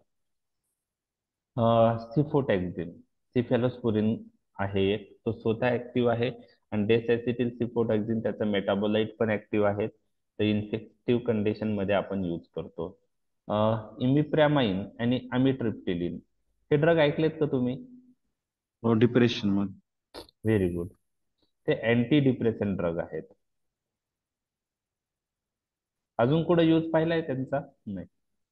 सिफोटॅक्झिन, सिफेलोस्पुरिन आहे एक, तो स्वतः ऍक्टिव्ह आहे. आणि डेसएसिटिल सिफोटॅक्झिन त्याचा मेटाबोलाइट पण ऍक्टिव्ह आहे. तर इन्फेक्टिव्ह कंडिशन मध्ये आपण यूज करतो. इमिप्रॅमाइन आणि अमिट्रिप्टिलिन हे ड्रग ऐकलेत का तुम्ही? डिप्रेशन मध्ये. Very good. ते अँटी डिप्रेशन ड्रग आहेत. अजून कुठे यूज पाहिलाय त्यांचा? नाही.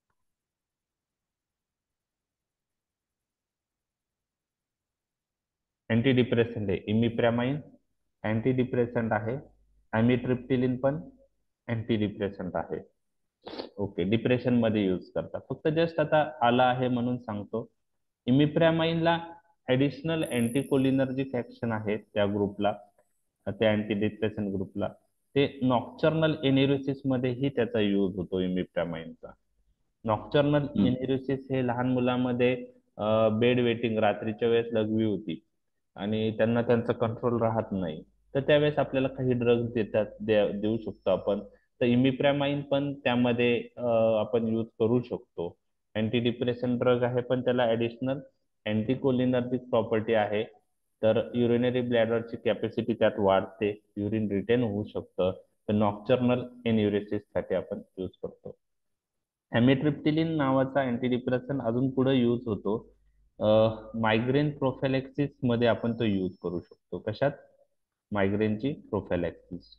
अँटी डिप्रेसंट आहे इमिप्रॅमाइन, अँटी डिप्रेसंट आहे. ॲमिट्रिप्टिलिन पण अँटी डिप्रेसंट आहे. ओके, डिप्रेशन मध्ये यूज करतात. फक्त जस्ट आता आला आहे म्हणून सांगतो. इमिप्रॅमाइनला ऍडिशनल अँटीकोलिनर्जिक ऍक्शन आहे त्या ग्रुपला, त्या अँटी डिप्रेशन ग्रुपला. ते नॉक्चर्नल एन्युरोसिस मध्येही त्याचा यूज होतो इमिप्रॅमाइनचा. नॉक्चर्नल एन्युरोसिस हे लहान मुलांमध्ये बेड वेटिंग रात्रीच्या वेळेस लघवी होती आणि त्यांना त्यांचा कंट्रोल राहत नाही, तर त्यावेळेस आपल्याला काही ड्रग्ज देऊ शकतो आपण. तर इमिप्रॅमाइन पण त्यामध्ये आपण यूज करू शकतो. अँटी डिप्रेशन ड्रग आहे पण त्याला ऍडिशनल अँटीकोलिनर्जिक प्रॉपर्टी आहे. तर युरिनरी ब्लॅडरची कॅपॅसिटी त्यात वाढते, युरिन रिटेन होऊ शकतं. तर नॉक्चर्नल एन्युरेसिस साठी आपण यूज करतो. ॲमिट्रिप्टिलिन नावाचा अँटीडिप्रेसन अजून पुढे यूज होतो. मायग्रेन प्रोफॅलेक्सिस मध्ये आपण तो यूज करू शकतो. कशात? मायग्रेनची प्रोफॅलेक्सिस.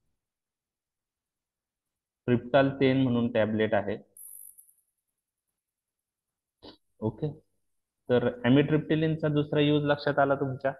ट्रिप्टाल 10 म्हणून टॅबलेट आहे. ओके, तर ॲमिट्रिप्टिलिनचा दुसरा यूज लक्षात आला तुमच्या?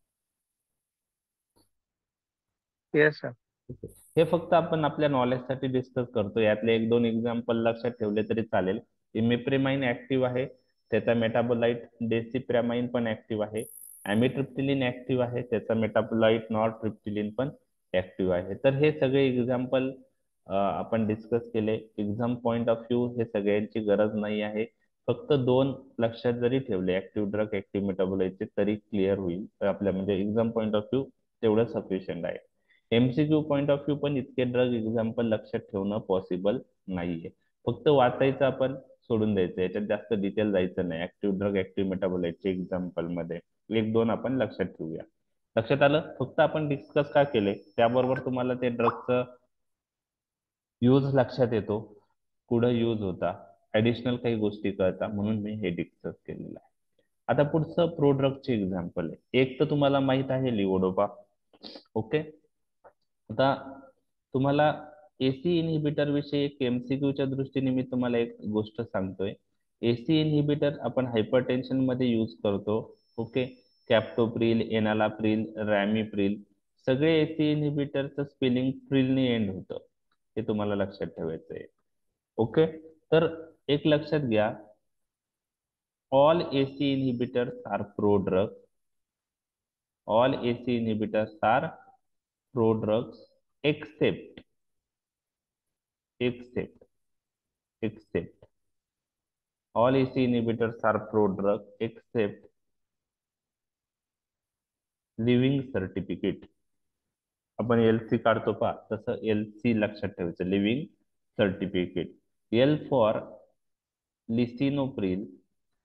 Yes sir. हे फक्त आपण आपल्या नॉलेजसाठी डिस्कस करतो. यातले एक दोन एक्झाम्पल लक्षात ठेवले तरी चालेल. इमिप्रेमाइन ऍक्टिव्ह आहे, त्याचा मेटाबोलाइट डेसिप्रेमाइन पण ऍक्टिव्ह आहे. ॲमिट्रिप्टिलिन ऍक्टिव्ह आहे, त्याचा मेटाबोलाइट नॉरट्रिप्टिलिन पण ऍक्टिव्ह आहे. तर हे सगळे एक्झाम्पल आपण डिस्कस केले. एक्झाम पॉइंट ऑफ व्ह्यू हे सगळ्यांची गरज नाही आहे. फक्त दोन लक्षात जरी ठेवले, ऍक्टिव्ह ड्रग, ऍक्टिव्ह मेटाबोलाइटचे, तरी क्लिअर होईल. तर आपल्या म्हणजे एक्झाम पॉइंट ऑफ व्ह्यू तेवढं सफिशियंट आहे. एमसीक्यू पॉइंट ऑफ व्ह्यू पण इतके ड्रग एक्झाम्पल लक्षात ठेवणं पॉसिबल नाहीये. फक्त वाचायचं आपण सोडून द्यायचं, याच्यात जास्त डिटेल जायचं नाही. ऍक्टिव्ह ड्रग, ऍक्टिव्ह मेटाबोलाइटचे एक्झाम्पल मध्ये एक दोन आपण लक्षात ठेवूया. लक्षात आलं? फक्त आपण डिस्कस का केले, त्याबरोबर तुम्हाला ते ड्रगचं यूज लक्षात येतो, पुढे यूज होता, ऍडिशनल काही गोष्टी कळतात, म्हणून मी हे डिस्कस केलेलं आहे. आता पुढचं प्रोड्रगचे एक्झाम्पल आहे. एक तर तुम्हाला माहित आहे लिओडोपा. ओके, आता तुम्हाला एसी इनहिबिटर विषयी एक एमसीक्यूच्या दृष्टीने मी तुम्हाला एक गोष्ट सांगतोय. एसी इनहिबिटर आपण हायपरटेन्शन मध्ये यूज करतो. ओके, कॅप्टोप्रिल, एनालाप्रिल, रॅमीप्रिल, सगळे एसी इनहिबिटरचं स्पेलिंग प्रिलने एंड होतं. हे तुम्हाला लक्षात ठेवायचं आहे. ओके, तर एक लक्षात घ्या, all AC inhibitors are prodrugs. All AC inhibitors are prodrugs except all AC inhibitors are prodrug except living certificate. आपण एलसी काढतो पहा, तसं एलसी लक्षात ठेवायचं, living certificate. L for lisinopril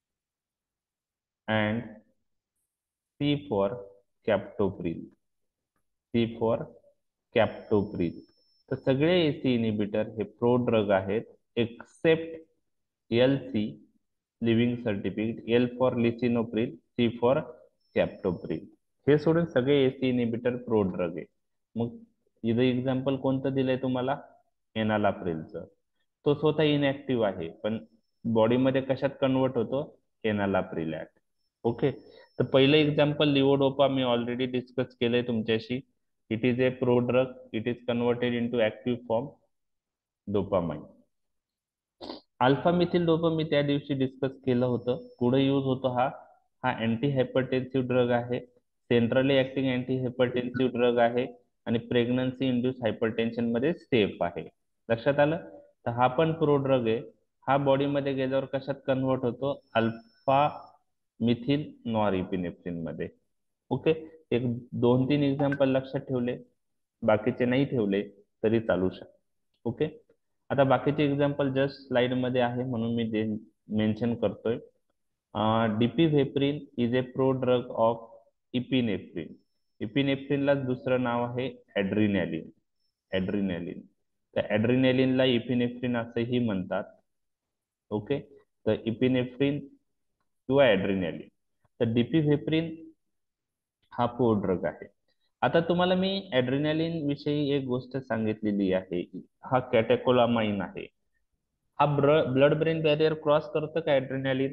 and C for captopril. C for captopril. तर सगळे AC inhibitor हे prodrug आहेत except L C, living certificate, L for lisinopril, C for captopril. हे सोडून सगळे एसी इनहिबिटर प्रोड्रग आहे. मग इथं एक्झाम्पल कोणतं दिलंय तुम्हाला? एनालाप्रिलचं. तो स्वतः इनऍक्टिव्ह आहे, पण बॉडीमध्ये कशात कन्वर्ट होतो? एनालाप्रिलॅट. ओके, तर पहिलं एक्झाम्पल लिओडोपा मी ऑलरेडी डिस्कस केलंय तुमच्याशी. It is a prodrug, it is converted into active form dopamine. Alpha methyl dopa मी त्या दिवशी डिस्कस केलं होतं. पुढे यूज होतो हा अँटी हायपरटेन्सिव्ह ड्रग आहे, centrally acting anti hypertensive drug आहे. आणि प्रेग्नन्सी इंड्यूस हायपरटेन्शन मध्ये सेफ आहे. लक्षात आलं? तर हा पण प्रो ड्रग आहे. हा बॉडीमध्ये गेल्यावर कशात कन्वर्ट होतो? अल्फा मिथिल नॉरइपिनेफ्रिन मध्ये. ओके, एक 2-3 एक्झाम्पल लक्षात ठेवले, बाकीचे नाही ठेवले तरी चालू शकते. ओके, आता बाकीचे एक्झाम्पल जस्ट स्लाइड मध्ये आहे म्हणून मी ते मेन्शन करतोय. Dipivefrin is a pro drug of epinephrine. इपिनेफ्रिनला दुसरं नाव आहे ऍड्रिनॅलिन. ऍड्रिनॅलिन, तर ऍड्रिनॅलिनला इपिनेफ्रिन असेही म्हणतात. ओके, तर इपिनेफ्रिन किंवा ऍड्रिनॅलिन. तर डिपिव्हेप्रिन हा प्रो ड्रग आहे. आता तुम्हाला मी ऍड्रिनॅलिन विषयी एक गोष्ट सांगितलेली आहे. हा कॅटेकोलामाइन आहे. हा ब्लड ब्रेन बॅरियर क्रॉस करतं का ऍड्रिनॅलिन?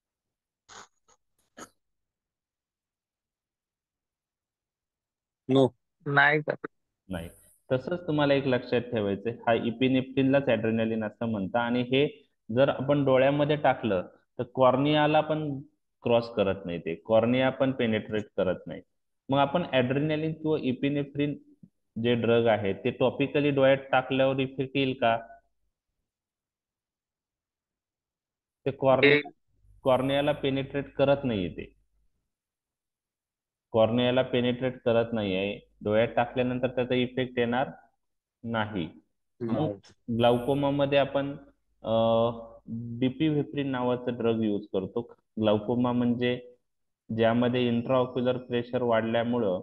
नो. नाही सर. नाही. तसंच तुम्हाला एक लक्षात ठेवायचं, हा इपिनेफ्रिनलाच ऍड्रेनालिन असं म्हणतात. आणि हे जर आपण डोळ्यामध्ये टाकलं तर कॉर्नियाला पण क्रॉस करत नाही, ते कॉर्निया पण पेनेट्रेट करत नाही. मग आपण ऍड्रेनालिन किंवा इपिनेफ्रिन जे ड्रग आहे ते टॉपिकली डोळ्यात टाकल्यावर इफेक्ट येईल का? ते हे कॉर्नियाला पेनिट्रेट करत नाहीये, ते कॉर्नियाला पेनिट्रेट करत नाहीये. डोळ्यात टाकल्यानंतर त्याचा इफेक्ट येणार नाही. मग ग्लाउकोमा मध्ये आपण डिपिव्हेप्रिन नावाचं ड्रग यूज करतो. ग्लाउकोमा म्हणजे ज्यामध्ये इंट्राऑक्युलर प्रेशर वाढल्यामुळं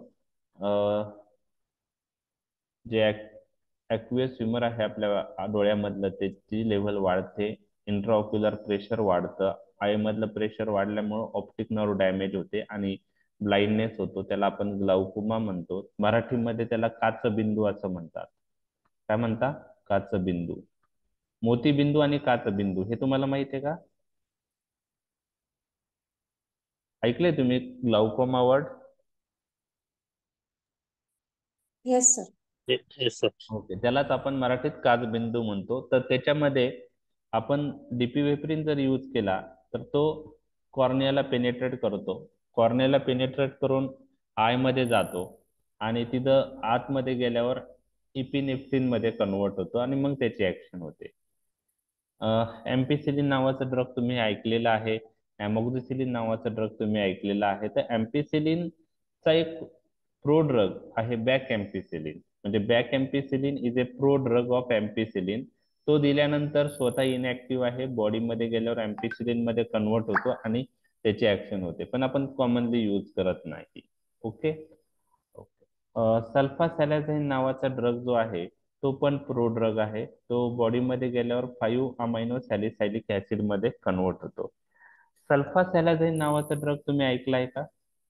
जे ॲक्वियस ह्युमर आहे आपल्या डोळ्यामधलं, त्याची लेव्हल वाढते, इंट्राऑक्युलर प्रेशर वाढतं. आयमधलं प्रेशर वाढल्यामुळं ऑप्टिक नर्व डॅमेज होते आणि ब्लाइंडनेस होतो. त्याला आपण ग्लाउकोमा म्हणतो. मराठीमध्ये त्याला काचबिंदू असं म्हणतात. काय म्हणता? काचबिंदू. मोतीबिंदू आणि काचबिंदू हे तुम्हाला माहित आहे का? ऐकलंय तुम्ही glaucoma word? Yes sir. Yes sir. Okay, त्यालाच आपण मराठीत काचबिंदू म्हणतो. तर त्याच्यामध्ये आपण डिपिव्हेप्रिन जर यूज केला तर तो कॉर्नियाला पेनेट्रेट करतो. कॉर्नियाला पेनेट्रेट करून आय मध्ये जातो आणि तिथं आतमध्ये गेल्यावर इपिनेफ्रिन मध्ये कन्वर्ट होतो आणि मग त्याची ऍक्शन होते. एम्पिसिलिन नावाचं ड्रग तुम्ही ऐकलेलं आहे. अमोक्सिसिलिन नावाचं ड्रग तुम्ही ऐकलेलं आहे. तर एम्पिसिलिनचा एक प्रो ड्रग आहे बॅक एम्पिसिलिन. म्हणजे bacampicillin is a pro drug of ampicillin. तो दिल्यानंतर स्वतः इनऍक्टिव्ह आहे, बॉडीमध्ये गेल्यावर एम्पिसिलिन मध्ये कन्वर्ट होतो आणि त्याची ऍक्शन होते, पण आपण कॉमनली यूज करत नाही. ओके. सल्फासॅलाझाईन नावाचा ड्रग जो आहे तो पण प्रो ड्रग आहे. तो बॉडीमध्ये गेल्यावर 5 अमायनो सॅलिसायलिक ऍसिड मध्ये कन्वर्ट होतो. सल्फासॅलाझाईन नावाचा ड्रग तुम्ही ऐकलाय का?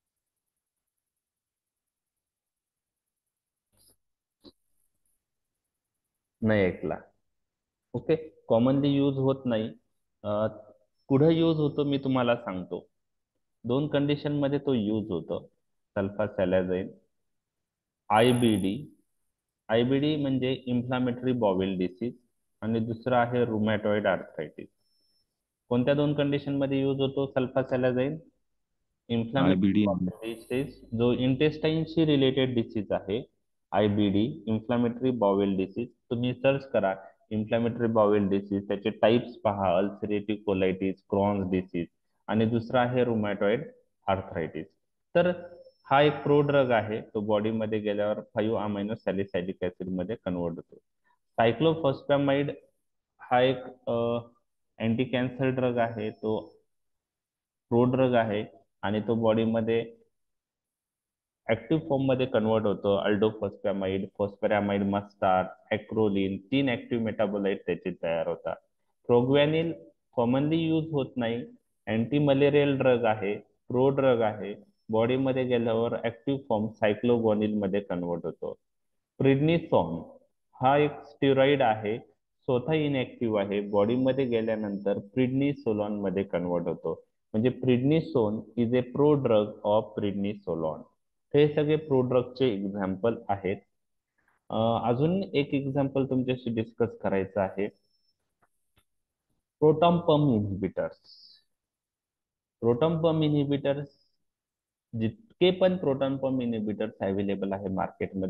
नाही ऐकला. ओके, कॉमनली यूज होत नाही. कुठं यूज होतो मी तुम्हाला सांगतो. 2 कंडिशन मध्ये तो यूज होतो सल्फासॅलाझाईन. आयबीडी. आयबीडी म्हणजे इन्फ्लामेटरी बॉवेल डिसीज आणि दुसरं आहे रुमॅटॉइड आर्थरायटिस. कोणत्या 2 कंडिशन मध्ये यूज होतो sulfasalazine? Inflammatory IBD. Bowel disease, जो इंटेस्टाइनशी रिलेटेड डिसीज आहे. IBD, inflammatory bowel disease. तुम्ही सर्च करा इन्फ्लामेटरी बॉवेल डिसीज, त्याचे टाइप्स पहा, अल्सरेटिव्ह कोलायटिस, क्रॉन्स डिसीज, आणि दुसरा आहे रुमॅटॉइड आर्थरायटिस. तर हा एक प्रो ड्रग आहे. तो बॉडीमध्ये गेल्यावर 5 अमायनो सॅलिसायलिक ऍसिड मध्ये कन्वर्ट होतो. सायक्लोफॉस्फॅमाइड हा एक अँटी कॅन्सर ड्रग आहे. तो प्रो ड्रग आहे आणि तो बॉडीमध्ये ऍक्टिव्ह फॉर्म मध्ये कन्वर्ट होतो. अल्डोफॉस्फॅमाइड, फॉस्फरॅमाइड मस्टार, ॲक्रोलिन, 3 ऍक्टिव्ह मेटाबोलाइट त्याचे तयार होतात. प्रोग्वॅनिल कॉमनली यूज होत नाही. अँटी मलेरियल ड्रग आहे, प्रो ड्रग आहे. बॉडीमध्ये गेल्यावर ऍक्टिव्ह फॉर्म सायक्लोगोनिल मध्ये कन्वर्ट होतो. प्रिडनिसॉन हा एक स्टेरॉइड आहे, स्वतः इनऍक्टिव्ह आहे, बॉडीमध्ये गेल्यानंतर प्रिडनिसोलॉन मध्ये कन्वर्ट होतो. म्हणजे prednisone is a pro drug of prednisolone. हे सगळे प्रो ड्रगचे एक्झाम्पल आहेत. अजून एक एक्झाम्पल तुमच्याशी डिस्कस करायचं आहे, proton pump inhibitors. Proton pump inhibitors, जितके पण प्रोटॉन पंप इन्हिबिटर्स अवेलेबल आहे मार्केटमध्ये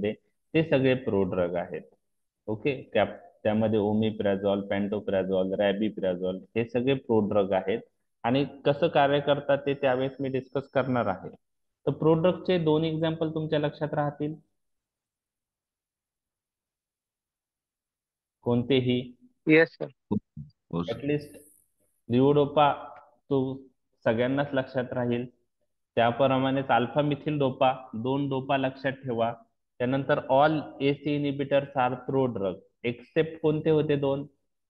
ते सगळे प्रोड्रग आहेत. ओके, त्यामध्ये ओमिप्राझोल, पॅन्टोप्राझोल, रॅबिप्राझोल हे सगळे प्रोड्रग आहेत. आणि कसं कार्य करतात ते त्यावेळेस मी डिस्कस करणार आहे. तर प्रोड्रगचे दोन एक्झाम्पल तुमच्या लक्षात राहतील कोणतेही? Yes, sir. हो सर. ऍटलिस्ट लिओडोपा तो सगळ्यांनाच लक्षात राहील. त्याप्रमाणेच अल्फा मिथिल डोपा, 2 डोपा लक्षात ठेवा. त्यानंतर all AC inhibitors are prodrug except कोणते होते दोन?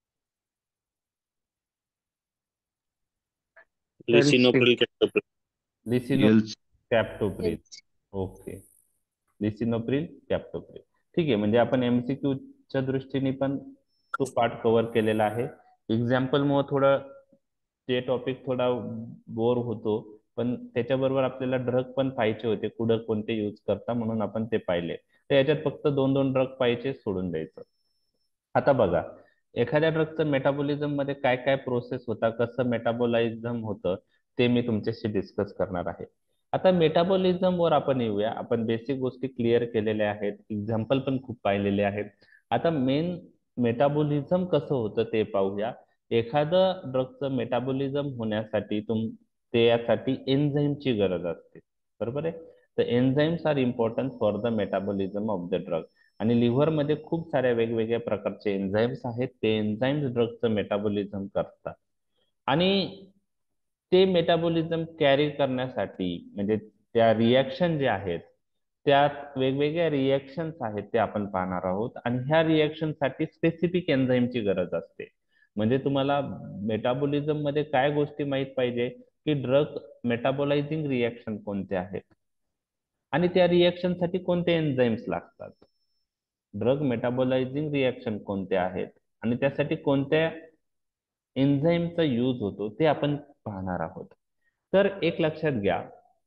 Lisinoprid. Lisino else captopril. Okay, lisinopril, captopril. ठीक आहे, म्हणजे आपण एमसीक्यू च्या दृष्टीने पण तो पार्ट कव्हर केलेला आहे. एक्झाम्पल मुळे थोडं ते टॉपिक थोडा बोर होतो, पण त्याच्याबरोबर आपल्याला ड्रग पण पाहिजे होते, कुठं कोणते यूज करता, म्हणून आपण ते पाहिले. तर याच्यात फक्त 2-2 ड्रग पाहिजे, सोडून द्यायचं. आता बघा, एखाद्या ड्रगचं मेटाबॉलिझम मध्ये काय काय प्रोसेस होता, कसं मेटाबॉलिझम होतं, ते मी तुमच्याशी डिस्कस करणार आहे. आता मेटाबॉलिझम वर आपण येऊया. आपण बेसिक गोष्टी क्लिअर केलेल्या आहेत, एक्झाम्पल पण खूप पाहिलेले आहेत. आता मेन मेटाबॉलिझम कसं होतं ते पाहूया. एखादं ड्रगचं मेटाबॉलिझम होण्यासाठी त्यासाठी एन्झाईमची गरज असते, बरोबर आहे. तर enzymes are important for the metabolism of the drug. आणि लिव्हर मध्ये खूप साऱ्या वेगवेगळ्या प्रकारचे एन्झाईम्स आहेत. ते एन्झाईम्स ड्रगचं मेटाबॉलिझम करतात. आणि ते मेटाबॉलिझम कॅरी करण्यासाठी, म्हणजे त्या रिॲक्शन जे आहेत, त्यात वेगवेगळ्या रिॲक्शन्स आहेत, ते आपण पाहणार आहोत. आणि ह्या रिॲक्शन साठी स्पेसिफिक एन्झाईमची गरज असते. म्हणजे तुम्हाला मेटाबॉलिझम मध्ये काय गोष्टी माहित पाहिजे, की ड्रग मेटाबॉलायझिंग रिॲक्शन कोणते आहेत आणि त्या रिॲक्शन साठी कोणते एन्झाईम्स लागतात. ड्रग मेटाबॉलायझिंग रिॲक्शन कोणते आहेत आणि त्यासाठी कोणत्या एन्झाईमचा यूज होतो ते आपण पाहणार आहोत. तर एक लक्षात घ्या,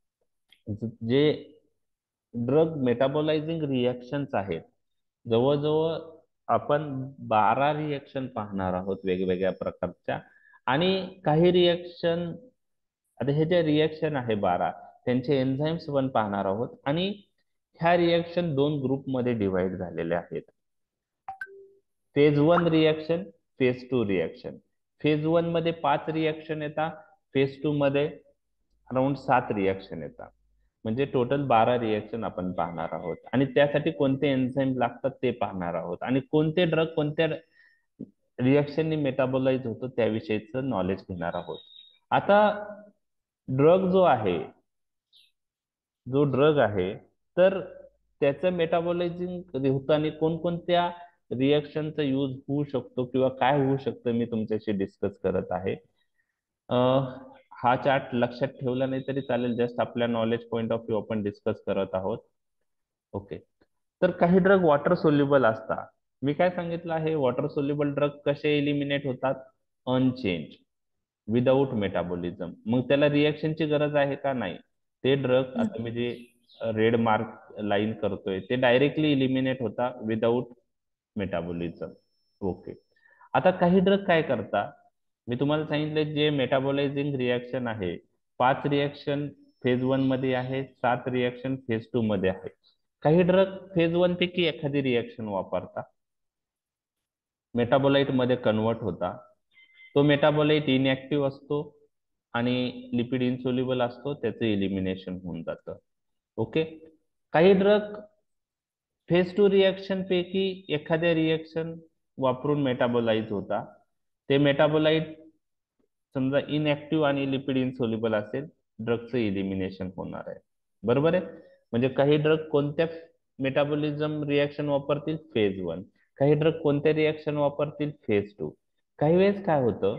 जे ड्रग मेटाबॉलायझिंग रिॲक्शन्स आहेत, जवळजवळ आपण 12 रिॲक्शन पाहणार आहोत वेगवेगळ्या प्रकारच्या. आणि काही रिॲक्शन, आता हे जे रिॲक्शन आहे 12, त्यांचे एन्झाईम्स पण पाहणार आहोत. आणि ह्या रिॲक्शन 2 ग्रुपमध्ये डिवाइड झालेले आहेत. Phase 1 reaction, phase 2 reaction. Phase 1 मध्ये 5 रिॲक्शन येतात, फेज 2 मध्ये अराउंड 7 रिॲक्शन येतात. म्हणजे टोटल 12 रिॲक्शन आपण पाहणार आहोत. आणि त्यासाठी कोणते एन्झाईम लागतात ते पाहणार आहोत. आणि कोणते ड्रग कोणत्या रिॲक्शननी मेटाबोलाइज होतो त्याविषयीचं नॉलेज घेणार आहोत. आता जो ड्रग आहे, तर त्याचं मेटाबॉलायझिंग होताना कोणकोणत्या रिॲक्शनचा यूज होऊ शकतो किंवा काय होऊ शकतं, मी तुमच्याशी डिस्कस करत आहे. हा चार्ट लक्षात ठेवला नाही तरी चालेल, जस्ट आपल्या नॉलेज पॉइंट ऑफ व्ह्यू आपण डिस्कस करत आहोत. ओके, तर काही ड्रग वॉटर सोल्युबल असतात. मी काय सांगितलं आहे, वॉटर सोल्युबल ड्रग कसे एलिमिनेट होतात? Unchange, without metabolism. मग त्याला रिॲक्शनची गरज आहे का? नाही. ते ड्रग, आता मी जे रेड मार्क लाईन करतोय, ते डायरेक्टली इलिमिनेट होता विदाऊट मेटाबॉलिझम. ओके, आता काही ड्रग काय करतात, मी तुम्हाला सांगितलं जे मेटाबॉलायझिंग रिॲक्शन आहे, 5 रिॲक्शन फेज 1 मध्ये आहे, 7 रिॲक्शन फेज 2 मध्ये आहे. काही ड्रग फेज 1 पैकी एखादी रिॲक्शन वापरता, मेटाबोलाइट मध्ये कन्वर्ट होता. तो मेटाबोलाइट इनएक्टिव्ह असतो आणि लिपिड इन्सोल्युबल असतो, त्याचं इलिमिनेशन होऊन जातं. ओके, काही ड्रग फेज 2 रिॲक्शन पैकी एखाद्या रिॲक्शन वापरून मेटाबोलाइज होता. ते मेटाबोलाइट समजा इनएक्टिव्ह आणि लिपिड इन्सोल्युबल असेल, ड्रगचं इलिमिनेशन होणार आहे. बरोबर आहे. म्हणजे काही ड्रग कोणत्या मेटाबॉलिझम रिॲक्शन वापरतील? फेज 1. काही ड्रग कोणत्या रिॲक्शन वापरतील? फेज 2. काही वेळेस काय होतं,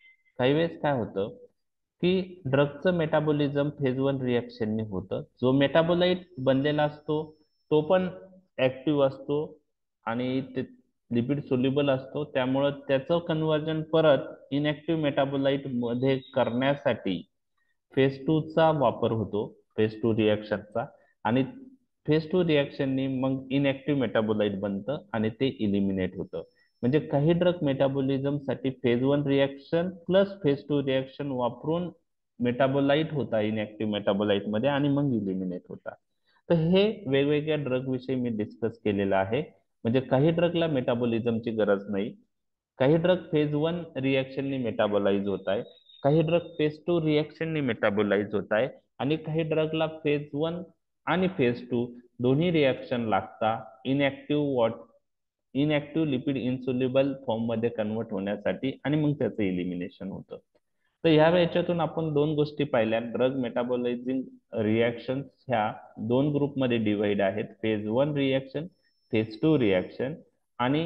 की ड्रगचं मेटाबॉलिझम फेज 1 रिॲक्शनने होतं. जो मेटाबोलाइट बनलेला असतो तो पण ऍक्टिव्ह असतो आणि ते लिपिड सोल्युबल असतो, त्यामुळं त्याचं कन्व्हर्जन परत इनएक्टिव्ह मेटाबोलाइट मध्ये करण्यासाठी फेज 2 चा वापर होतो, फेज 2 रिॲक्शनचा. आणि फेज 2 रिॲक्शननी मग इनएक्टिव्ह मेटाबोलाइट बनतं आणि ते इलिमिनेट होतं. म्हणजे काही ड्रग मेटाबॉलिझम साठी phase 1 reaction plus phase 2 reaction वापरून मेटाबोलाइट होता इनएक्टिव्ह मेटाबोलाइट मध्ये आणि मग इलिमिनेट होता. तर हे वेगवेगळ्या ड्रग विषयी मी डिस्कस केलेलं आहे. म्हणजे काही ड्रगला मेटाबॉलिझमची गरज नाही, काही ड्रग फेज 1 रिएक्शननी मेटाबोलाइज होत आहे, काही ड्रग फेज 2 रिएक्शननी मेटाबोलाइज होत आहे, आणि काही ड्रगला फेज 1 आणि फेज 2 दोन्ही रिएक्शन लागता इनएक्टिव्ह लिपिड इन्सोल्युबल फॉर्म मध्ये कन्वर्ट होण्यासाठी, आणि मग त्याचं इलिमिनेशन होतं. तर ह्या याच्यातून आपण दोन गोष्टी पाहिल्या. ड्रग मेटाबोलायझिंग रिएक्शन ह्या दोन ग्रुपमध्ये डिवाइड आहेत, फेज 1 रिएक्शन, फेज 2 रिएक्शन, आणि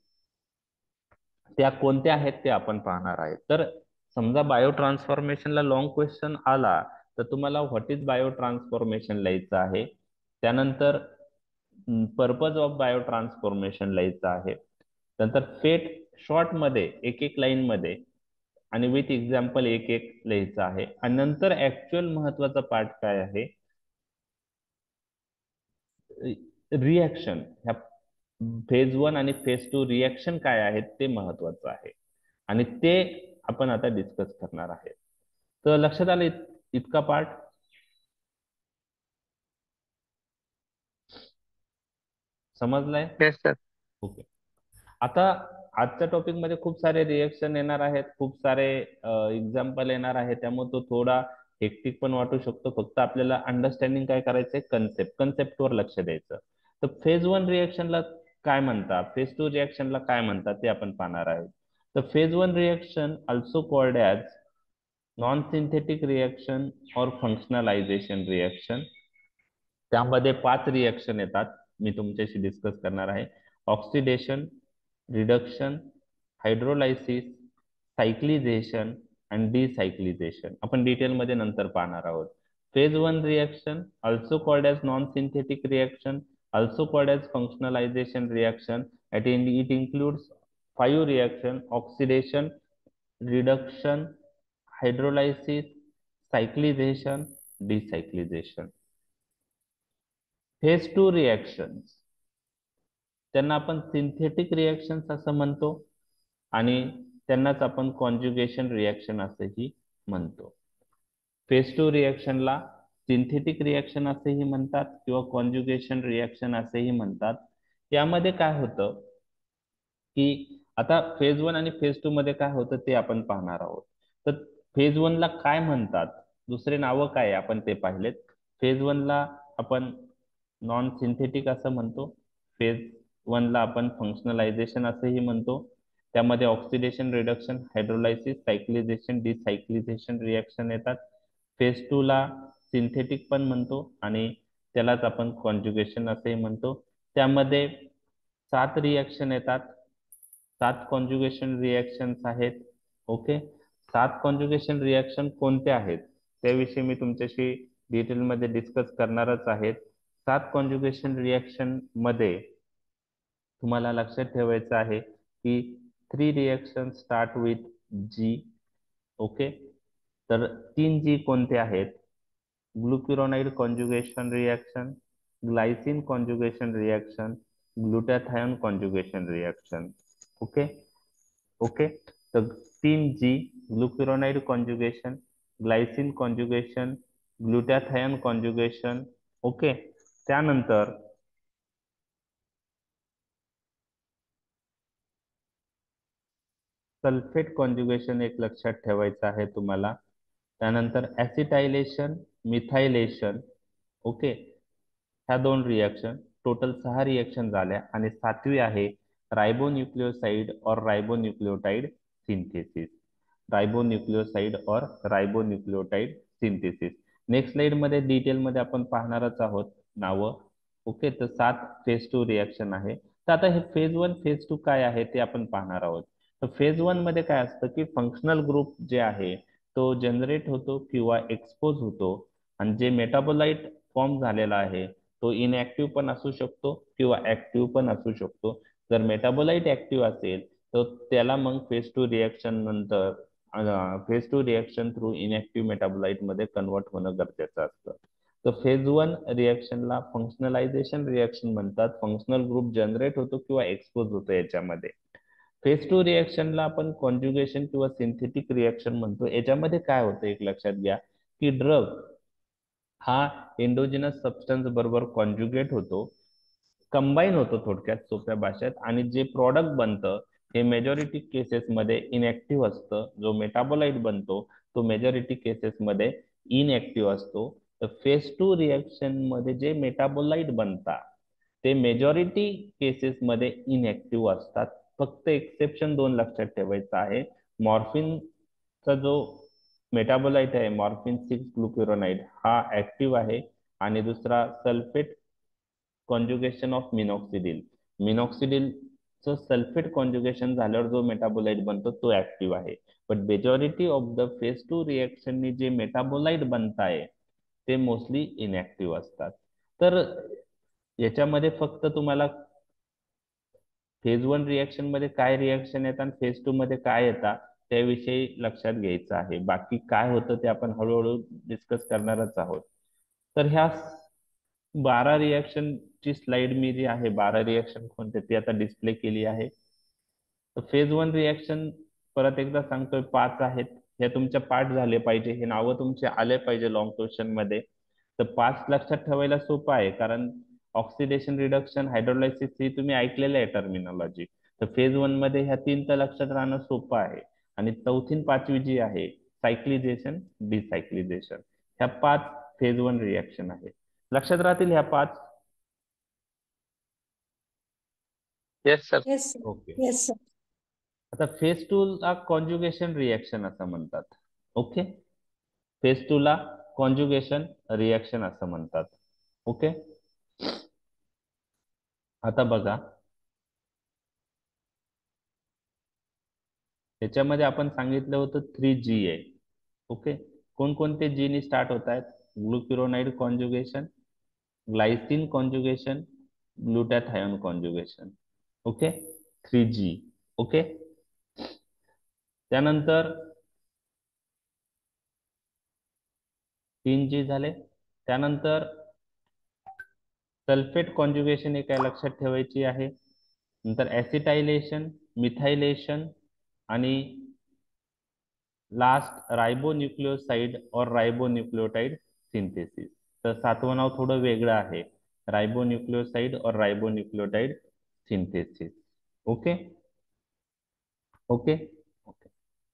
त्या कोणत्या आहेत ते आपण पाहणार आहे. तर समजा बायो ट्रान्सफॉर्मेशनला लॉंग क्वेश्चन आला तर तुम्हाला व्हॉट इज बायो ट्रान्सफॉर्मेशन लिहायचं आहे, त्यानंतर पर्पज ऑफ बायो ट्रान्सफॉर्मेशन लिहायचं आहे, नंतर फेट शॉर्ट मध्ये एक एक लाईन मध्ये आणि विथ एक्झाम्पल एक एक लिहायचं आहे, आणि नंतर ऍक्च्युअल महत्वाचा पार्ट काय आहे, रिएक्शन, ह्या फेज 1 आणि फेज 2 रिएक्शन काय आहेत ते महत्वाचं आहे, आणि ते आपण आता डिस्कस करणार आहे. तर लक्षात आलं इतका पार्ट? समजलाय? Yes sir. ओके. आता आजच्या टॉपिक मध्ये खूप सारे रिएक्शन येणार आहेत, खूप सारे एक्झाम्पल येणार आहे, त्यामुळे तो थोडा हेक्टिक पण वाटू शकतो. फक्त आपल्याला अंडरस्टँडिंग काय करायचंय, कन्सेप्टवर लक्ष द्यायचं. तर फेज 1 रिएक्शनला काय म्हणतात, फेज 2 रिएक्शनला काय म्हणतात ते आपण पाहणार आहे. तर phase 1 reaction also called as non synthetic reaction or functionalization reaction. त्यामध्ये 5 रिएक्शन येतात, मी तुमच्याशी डिस्कस करणार आहे. ऑक्सिडेशन, रिडक्शन, हायड्रोलायसिस, सायक्लिझेशन आणि डिसायक्लिझेशन आपण डिटेलमध्ये नंतर पाहणार आहोत. Phase 1 reaction also called as non synthetic reaction, also called as functionalization reaction. It includes 5 reaction: oxidation, reduction, hydrolysis, cyclization, decyclization. Phase 2 reactions त्यांना आपण सिंथेटिक रिएक्शन्स असं म्हणतो, आणि त्यांनाच आपण कॉन्जुगेशन रिएक्शन असंही म्हणतो. फेज 2 रिएक्शनला सिंथेटिक रिएक्शन असेही म्हणतात किंवा कॉन्जुगेशन रिएक्शन असेही म्हणतात. यामध्ये काय होतं की आता फेज 1 आणि फेज 2 मध्ये काय होतं ते आपण पाहणार आहोत. तर फेज 1 ला काय म्हणतात, दुसरे नावं काय आपण ते पाहिलेत. फेज 1 ला आपण नॉन सिंथेटिक असं म्हणतो, फेज 1 ला आपण फंक्शनलायझेशन असंही म्हणतो. त्यामध्ये oxidation, reduction, hydrolysis, cyclization, decyclization reaction येतात. फेज 2 ला सिंथेटिक पण म्हणतो आणि त्यालाच आपण कॉन्जुगेशन असेही म्हणतो. त्यामध्ये 7 रिएक्शन येतात, 7 कॉन्जुगेशन रिएक्शन्स आहेत. ओके, 7 कॉन्जुगेशन रिएक्शन कोणते आहेत त्याविषयी मी तुमच्याशी डिटेलमध्ये डिस्कस करणारच आहेत. 7 कॉन्जुगेशन रिएक्शन मध्ये तुम्हाला लक्षात ठेवायचं आहे की 3 reaction start with G. Okay, तर 3 जी कोणते आहेत, glucuronide conjugation reaction, glycine conjugation reaction, glutathione conjugation reaction. Okay okay, तर 3 G, glucuronide conjugation, glycine conjugation, glutathione conjugation. Okay, त्यानंतर सल्फेट कॉन्जुगेशन एक लक्षात ठेवायचं आहे तुम्हाला. त्यानंतर ऍसिटायलेशन, मिथायलेशन. ओके, ह्या 2 रिएक्शन, टोटल 6 रिएक्शन झाल्या, आणि 7वी आहे ribonucleoside or ribonucleotide synthesis. Ribonucleoside or ribonucleotide synthesis next slide मध्ये डिटेल मध्ये आपण पाहणारच आहोत नावं. ओके, तर 7 फेज 2 रिएक्शन आहे. तर आता हे फेज 1 फेज 2 काय आहे ते आपण पाहणार आहोत. तर फेज 1 मध्ये काय असतं की फंक्शनल ग्रुप जे आहे तो जनरेट होतो किंवा एक्सपोज होतो, आणि जे मेटाबोलाइट फॉर्म झालेला आहे तो इनएक्टिव्ह पण असू शकतो किंवा ऍक्टिव्ह पण असू शकतो. जर मेटाबोलाइट ऍक्टिव्ह असेल तर त्याला मग फेज 2 रिएक्शन नंतर phase 2 reaction through inactive metabolite मध्ये कन्वर्ट होणं गरजेचं असतं. तर फेज 1 रिएक्शनला फंक्शनलायझेशन रिएक्शन म्हणतात. फंक्शनल ग्रुप जनरेट होतो किंवा एक्सपोज होतो याच्यामध्ये. फेज 2 रिएक्शनला आपण कॉन्जुगेशन किंवा सिंथेटिक रिएक्शन म्हणतो. याच्यामध्ये काय होतं एक लक्षात घ्या की ड्रग हा एंडोजिनस सबस्टन्स बरोबर कॉन्जुगेट होतो, कंबाईन होतो थोडक्यात सोप्या भाषेत, आणि जे प्रॉडक्ट बनतं हे मेजॉरिटी केसेसमध्ये इनएक्टिव्ह असतं. जो मेटाबोलाइट बनतो तो मेजॉरिटी केसेसमध्ये इनएक्टिव्ह असतो. तर फेज 2 रिएक्शन मध्ये जे मेटाबोलाइट बनतात ते मेजॉरिटी केसेसमध्ये इनएक्टिव्ह असतात. फक्त एक्सेप्शन दोन लक्षात ठेवायचं आहे. मॉर्फिनचा जो मेटाबोलाइट आहे मॉर्फिन 6 ग्लुक्युरोनाइड हा ऍक्टिव्ह आहे, आणि दुसरा सल्फेट कॉन्जुगेशन ऑफ मिनॉक्सिडिल, मिनॉक्सिडिलचं सल्फेट कॉन्जुगेशन झाल्यावर जो मेटाबोलाइट बनतो तो ऍक्टिव्ह आहे. पण मेजॉरिटी ऑफ द फेज 2 रिएक्शननी जे मेटाबोलाइट बनताय ते मोस्टली इनएक्टिव्ह असतात. तर याच्यामध्ये फक्त तुम्हाला फेज 1 रिएक्शन मध्ये काय रिएक्शन येतात आणि फेज 2 मध्ये काय येतात त्याविषयी लक्षात घ्यायचं आहे. बाकी काय होतं ते आपण हळूहळू डिस्कस करणारच आहोत. तर ह्या 12 रिएक्शनची स्लाइड मी जी आहे 12 रिएक्शन कोणते ती आता डिस्प्ले केली आहे. तर फेज 1 रिएक्शन परत एकदा सांगतोय 5 आहेत. हे तुमच्या पाठ झाले पाहिजे, हे नावं तुमचे आले पाहिजे लॉंग क्वेश्चन मध्ये. तर 5 लक्षात ठेवायला सोपं आहे, कारण ऑक्सिडेशन रिडक्शन हायड्रोलायसिस ही तुम्ही ऐकलेलं आहे टर्मिनॉलॉजी. तर फेज 1 मध्ये ह्या 3 तर लक्षात राहणं सोपं आहे. आणि चौथी 5वी जी आहे सायक्लिझेशन डिसायक्लिझेशन, ह्या 5 फेज 1 रिएक्शन आहे. लक्षात राहतील ह्या 5? Yes sir. Yes, sir. Okay. Yes, sir. आता फेज 2 ला कॉन्जुगेशन रिएक्शन असं म्हणतात. ओके, फेज 2 ला कॉन्जुगेशन रिएक्शन असं म्हणतात. ओके, आता बघा त्याच्यामध्ये आपण सांगितलं होतं 3G आहे. ओके, कोणकोणते जी नी स्टार्ट होत आहेत? Glucuronide conjugation, glycine conjugation, glutathione conjugation. Okay, 3G. Okay, त्यानंतर 3G झाले. त्यानंतर सल्फेट कॉन्जुगेशन एक लक्षात ठेवायची आहे. नंतर ऍसिटायलेशन, मिथायलेशन, आणि लास्ट रायबोन्यूक्लियोसाइड और रायबोन्यूक्लियोटाइड सिंथेसिस. तर 7वं नाव थोडं वेगळं आहे, ribonucleoside or ribonucleotide synthesis. Okay okay okay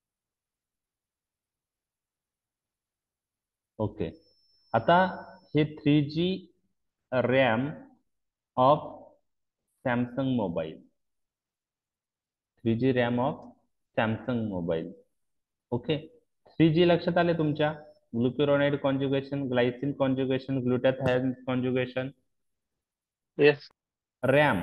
okay. आता हे 3G RAM of Samsung mobile, 3G RAM of Samsung mobile. Okay, 3G लक्षात आले तुमच्या? Glucuronide conjugation, glycine conjugation, glutathione conjugation. Yes. RAM,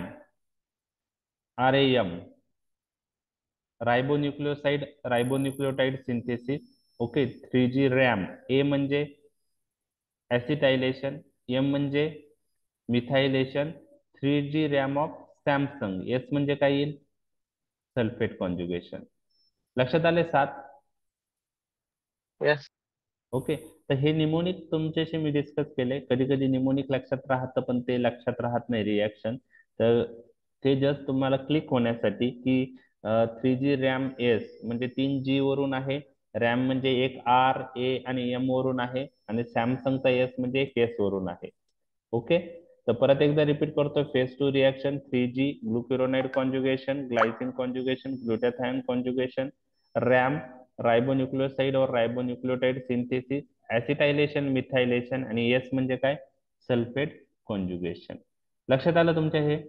RAM, ribonucleoside ribonucleotide synthesis. Okay, 3G RAM. A म्हणजे acetylation, M म्हणजे methylation, 3G RAM of Samsung. S म्हणजे काय येईल? Sulfate conjugation. लक्षात आले 7? येस. ओके, तर हे निमोनिक तुमच्याशी मी डिस्कस केले. कधी कधी निमोनिक लक्षात राहतं पण ते लक्षात राहत नाही रिॲक्शन. तर ते जस्ट तुम्हाला क्लिक होण्यासाठी की 3G रॅम एस म्हणजे 3G वरून आहे, रॅम म्हणजे एक RA आणि M वरून आहे, आणि सॅमसंगचा एस म्हणजे एक S वरून आहे. ओके, तर परत एकदा रिपीट करतो. Phase 2 reaction 3G glucuronide conjugation, glycine conjugation, glutathione conjugation, RAM ribonucleoside or ribonucleotide synthesis, acetylation, methylation, आणि एस म्हणजे काय? Sulfate conjugation. लक्षात आलं तुमच्या हे?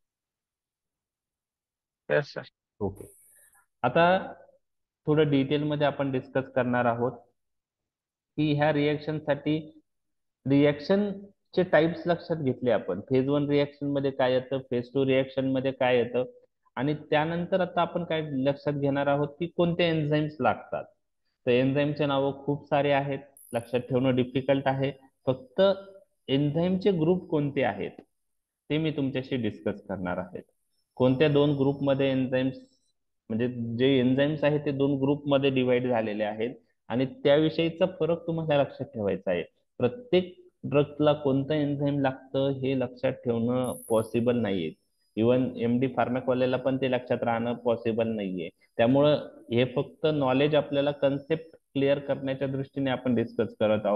Yes sir. ओके, आता थोडं डिटेल मध्ये आपण डिस्कस करणार आहोत की ह्या रिएक्शन साठी रिएक्शनचे टाइप्स लक्षात घेतले आपण. फेज 1 रिएक्शन मध्ये काय येतं, फेज 2 रिएक्शन मध्ये काय येतं, आणि त्यानंतर आता आपण काय लक्षात घेणार आहोत की कोणते एन्झाईम्स लागतात. तर एन्झाईमचे नावं खूप सारे आहेत, लक्षात ठेवणं डिफिकल्ट आहे. फक्त एन्झाईमचे ग्रुप कोणते आहेत ते मी तुमच्याशी डिस्कस करणार आहे. कोणत्या दोन ग्रुपमध्ये एन्झाईम्स, म्हणजे जे एन्झाईम्स आहेत ते दोन ग्रुपमध्ये डिवाइड झालेले आहेत, आणि त्याविषयीचा फरक तुम्हाला लक्षात ठेवायचा आहे. प्रत्येक ड्रगला कोणतं एन्झाईम लागतं हे लक्षात ठेवणं पॉसिबल नाहीये. इवन MD फार्मॅकवाल्याला पण ते लक्षात राहणं पॉसिबल नाहीये. त्यामुळं हे फक्त नॉलेज आपल्याला कन्सेप्ट क्लिअर करण्याच्या दृष्टीने आपण डिस्कस करत आहोत.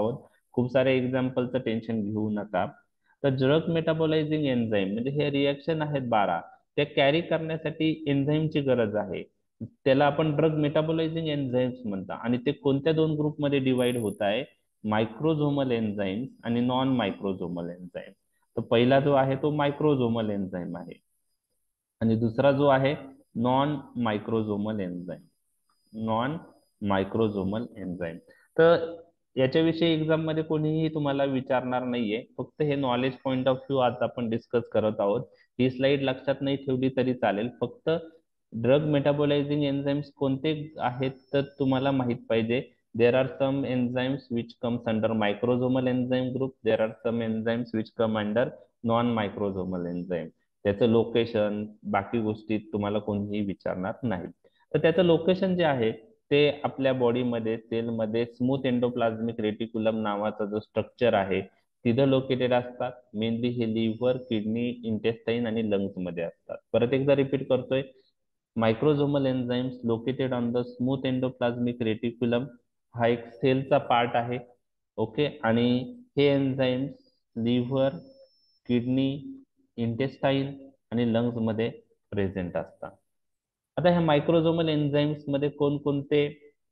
खूप सारे एक्झाम्पलचं टेन्शन घेऊ नका. तर ड्रग मेटाबोलायझिंग एन्झाईम म्हणजे हे रिएक्शन आहेत 12, त्या कॅरी करण्यासाठी एन्झाईमची गरज आहे. त्याला आपण ड्रग मेटाबोलायझिंग एन्झाईम्स म्हणतात. आणि ते कोणत्या दोन ग्रुपमध्ये डिवाइड होत आहे? मायक्रोझोमल एन्झाईम्स आणि नॉन मायक्रोझोमल एन्झाईम. तर पहिला जो आहे तो मायक्रोझोमल एन्झाईम आहे आणि दुसरा जो आहे non microsomal enzyme. Non microsomal enzyme. तर याच्याविषयी एक्झाम मध्ये कोणीही तुम्हाला विचारणार नाहीये, फक्त हे नॉलेज पॉइंट ऑफ व्ह्यू आज आपण डिस्कस करत आहोत. ही स्लाइड लक्षात नाही ठेवली तरी चालेल, फक्त ड्रग मेटाबोलायझिंग एन्झाईम्स कोणते आहेत तर तुम्हाला माहित पाहिजे. There are some enzymes which comes under microsomal enzyme group, there are some enzymes which come under non microsomal enzyme. त्याचं लोकेशन बाकी गोष्टी तुम्हाला कोणीही विचारणार नाही. तर त्याचं लोकेशन जे आहे ते आपल्या बॉडीमध्ये सेलमध्ये स्मूथ एंडोप्लाझ्मिक रेटिक्युलम नावाचा जो स्ट्रक्चर आहे तिथं लोकेटेड असतात. मेनली हे लिव्हर, किडनी, इंटेस्टाईन आणि लंग्स मध्ये असतात. परत एकदा रिपीट करतोय, microsomal enzymes located on the smooth endoplasmic reticulum. हा एक सेलचा पार्ट आहे. ओके. आणि हे एन्झाईम्स लिव्हर, किडनी, इंटेस्टाईन आणि लंग्स मध्ये प्रेझेंट असतात. आता ह्या मायक्रोझोमल एन्झाईम्स मध्ये कोणकोणते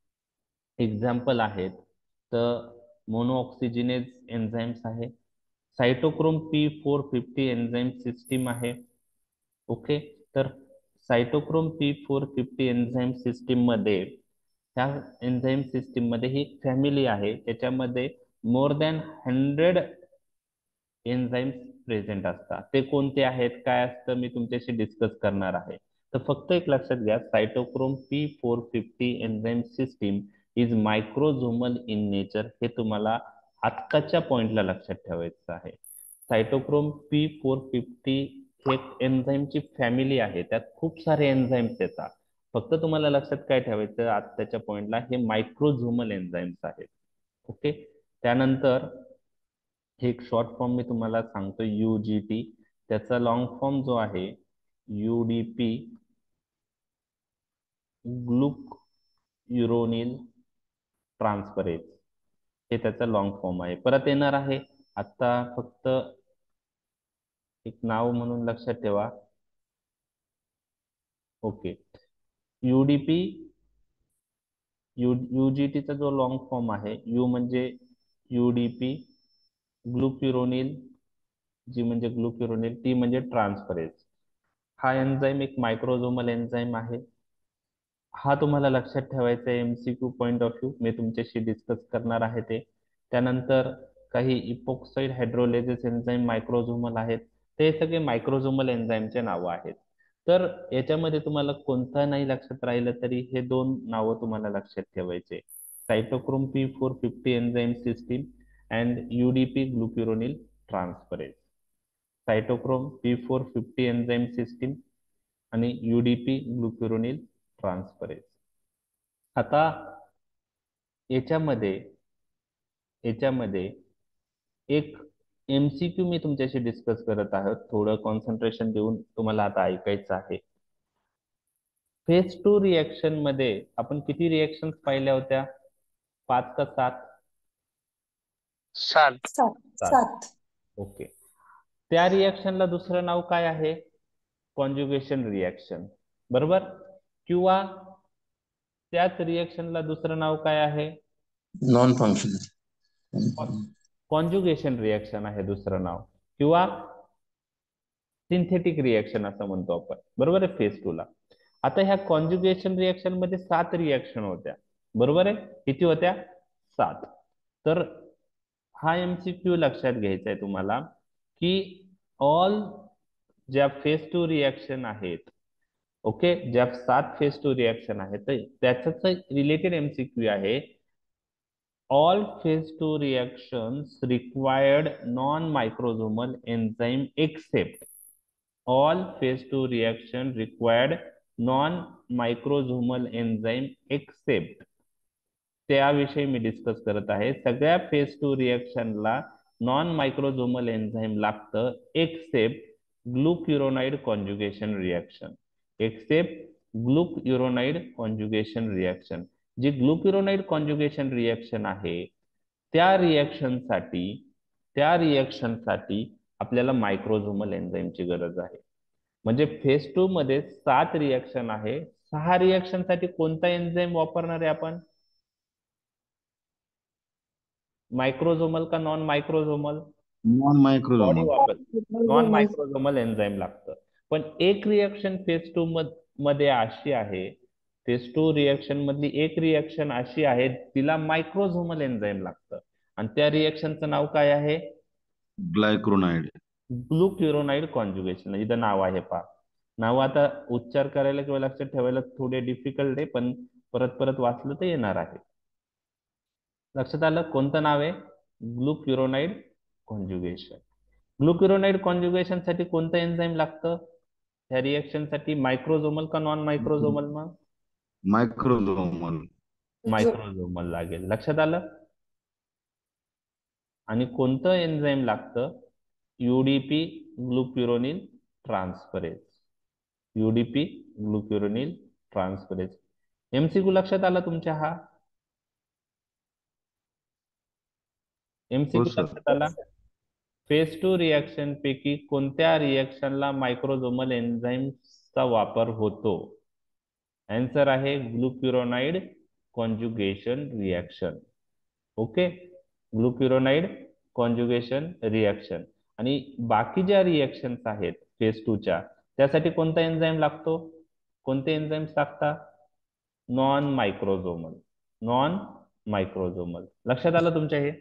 एक्झाम्पल आहेत? तर मोनोऑक्सिजिनेज एन्झाईम्स आहे, सायटोक्रोम P450 एन्झाईम सिस्टीम आहे. ओके. तर सायटोक्रोम P450 एन्झाईम सिस्टीम मध्ये, ह्या एन्झाईम सिस्टीम मध्ये ही फॅमिली आहे, त्याच्यामध्ये मोर दॅन 100 एन्झाईम्स प्रेझेंट असतात. ते कोणते आहेत, काय असतं, मी तुमच्याशी डिस्कस करणार आहे. तर फक्त एक लक्षात घ्या, cytochrome P450 enzyme system is microsomal in nature. हे तुम्हाला आत्ताच्या पॉइंटला लक्षात ठेवायचं आहे. सायटोक्रोम P450 एक एन्झाईमची फॅमिली आहे, त्यात खूप सारे एन्झाईम्स येतात. फक्त तुम्हाला लक्षात काय ठेवायचं आत्ताच्या पॉइंटला, हे मायक्रोझोमल एन्झाईम्स आहेत. ओके. त्यानंतर एक शॉर्ट फॉर्म मी तुम्हाला सांगतो, UGT. त्याचा लॉंग फॉर्म जो आहे UDP, ग्लुक-युरोनिल ट्रान्सफरेज, हे त्याचा लॉंग फॉर्म आहे. परत येणार आहे, आता फक्त एक नाव म्हणून लक्षात ठेवा. ओके. UDP, UGTचा जो लॉंग फॉर्म आहे, यू म्हणजे UDP, ग्लुक्युरोनिल, जी म्हणजे ग्लुक्युरोनिल, टी म्हणजे ट्रान्सफरेज. हा एन्झाईम एक मायक्रोझोमल एन्झाईम आहे. हा तुम्हाला लक्षात ठेवायचा आहे MCQ पॉइंट ऑफ व्ह्यू, मी तुमच्याशी डिस्कस करणार आहे ते. त्यानंतर काही इपोक्साइड हायड्रोलेजेस एन्झाईम मायक्रोझोमल आहेत. ते सगळे मायक्रोझोमल एन्झाईमचे नावं आहेत. तर याच्यामध्ये तुम्हाला कोणतं नाही लक्षात राहिलं तरी हे दोन नावं तुम्हाला लक्षात ठेवायचे, cytochrome P450 enzyme system and UDP, glucuronyl transferase. Cytochrome P450 enzyme system आणि UDP, ग्लुक्युरोनिल ट्रान्सफरेज. आता याच्यामध्ये एक MCQ मी तुमच्याशी डिस्कस करत आहोत, थोडं कॉन्सन्ट्रेशन देऊन तुम्हाला आता ऐकायचं आहे. फेज 2 रिएक्शन मध्ये आपण किती रिएक्शन पाहिल्या होत्या? 5 का 7? 7. 7. ओके. त्या रिएक्शनला दुसरं नाव काय आहे? कॉन्जुगेशन रिएक्शन, बरोबर? किंवा त्याच रिएक्शनला दुसरं नाव काय आहे? नॉन फंक्शनल कॉन्जुगेशन रिएक्शन आहे दुसरं नाव, किंवा सिंथेटिक रिएक्शन असं म्हणतो आपण, बरोबर आहे, फेज 2 ला. आता ह्या कॉन्जुगेशन रिएक्शन मध्ये 7 रिएक्शन होत्या, बरोबर आहे? किती होत्या? 7. तर हा MCQ लक्षात घ्यायचा आहे तुम्हाला की ऑल ज्या फेज 2 रिएक्शन आहेत, ओके, ज्या 7 फेज 2 रिएक्शन आहेत त्याच्याच रिलेटेड MCQ आहे. All phase 2 reactions required non-microsomal enzyme except, all phase 2 reaction required non-microsomal enzyme except, त्याविषयी मी डिस्कस करत आहे. सगळ्या फेज 2 रिएक्शनला नॉन मायक्रोझोमल एन्झाईम लागतं except glucuronide conjugation reaction. Except glucuronide conjugation reaction. जी ग्लुक्युरोनाइड कॉन्जुगेशन रिएक्शन आहे त्या रिएक्शनसाठी आपल्याला मायक्रोझोमल एन्झाईमची गरज आहे. म्हणजे फेज 2 मध्ये 7 रिएक्शन आहे. 6 रिएक्शन साठी कोणता एन्झाईम वापरणार आहे आपण? मायक्रोझोमल का non microsomal? Non body microsomal. वापर नॉन मायक्रोझोमल एन्झाईम लागतं. पण एक रिएक्शन फेज 2 मध्ये अशी आहे, फेज 2 रिएक्शन मधली एक रिएक्शन अशी आहे तिला मायक्रोझोमल एन्झाईम लागतं. आणि त्या रिएक्शनचं नाव काय आहे? ग्लायक्रोनाइड. Glucuronide conjugation. इथं नाव आहे पहा. नाव आता उच्चार करायला किंवा लक्षात ठेवायला थोडे डिफिकल्ट आहे, पण परत परत वाचलं तर येणार आहे. लक्षात आलं? कोणतं नाव आहे? Glucuronide conjugation. ग्लुक्युरोनाइड कॉन्जुगेशन साठी कोणतं एन्झाईम लागतं? ह्या रिएक्शन साठी मायक्रोझोमल का नॉन मायक्रोझोमल? मग मायक्रोझोमल. मायक्रोझोमल लागेल. लक्षात आलं? आणि कोणतं एन्झाईम लागतं? UDP glucuronyl transferase. UDP glucuronyl transferase. MCQ लक्षात आला तुमच्या हा? हो एमसीक्यू सर. लक्षात आला? फेज 2 रिएक्शन पैकी कोणत्या रिएक्शनला मायक्रोझोमल एन्झाईमचा वापर होतो? आन्सर आहे glucuronide conjugation reaction. Okay, glucuronide conjugation reaction. आणि बाकी ज्या रिएक्शन्स आहेत फेज 2 च्या, त्यासाठी कोणता एन्झाईम लागतो? कोणते एन्झाईम्स लागतात? Non microsomal. Non microsomal. लक्षात आलं तुमच्या हे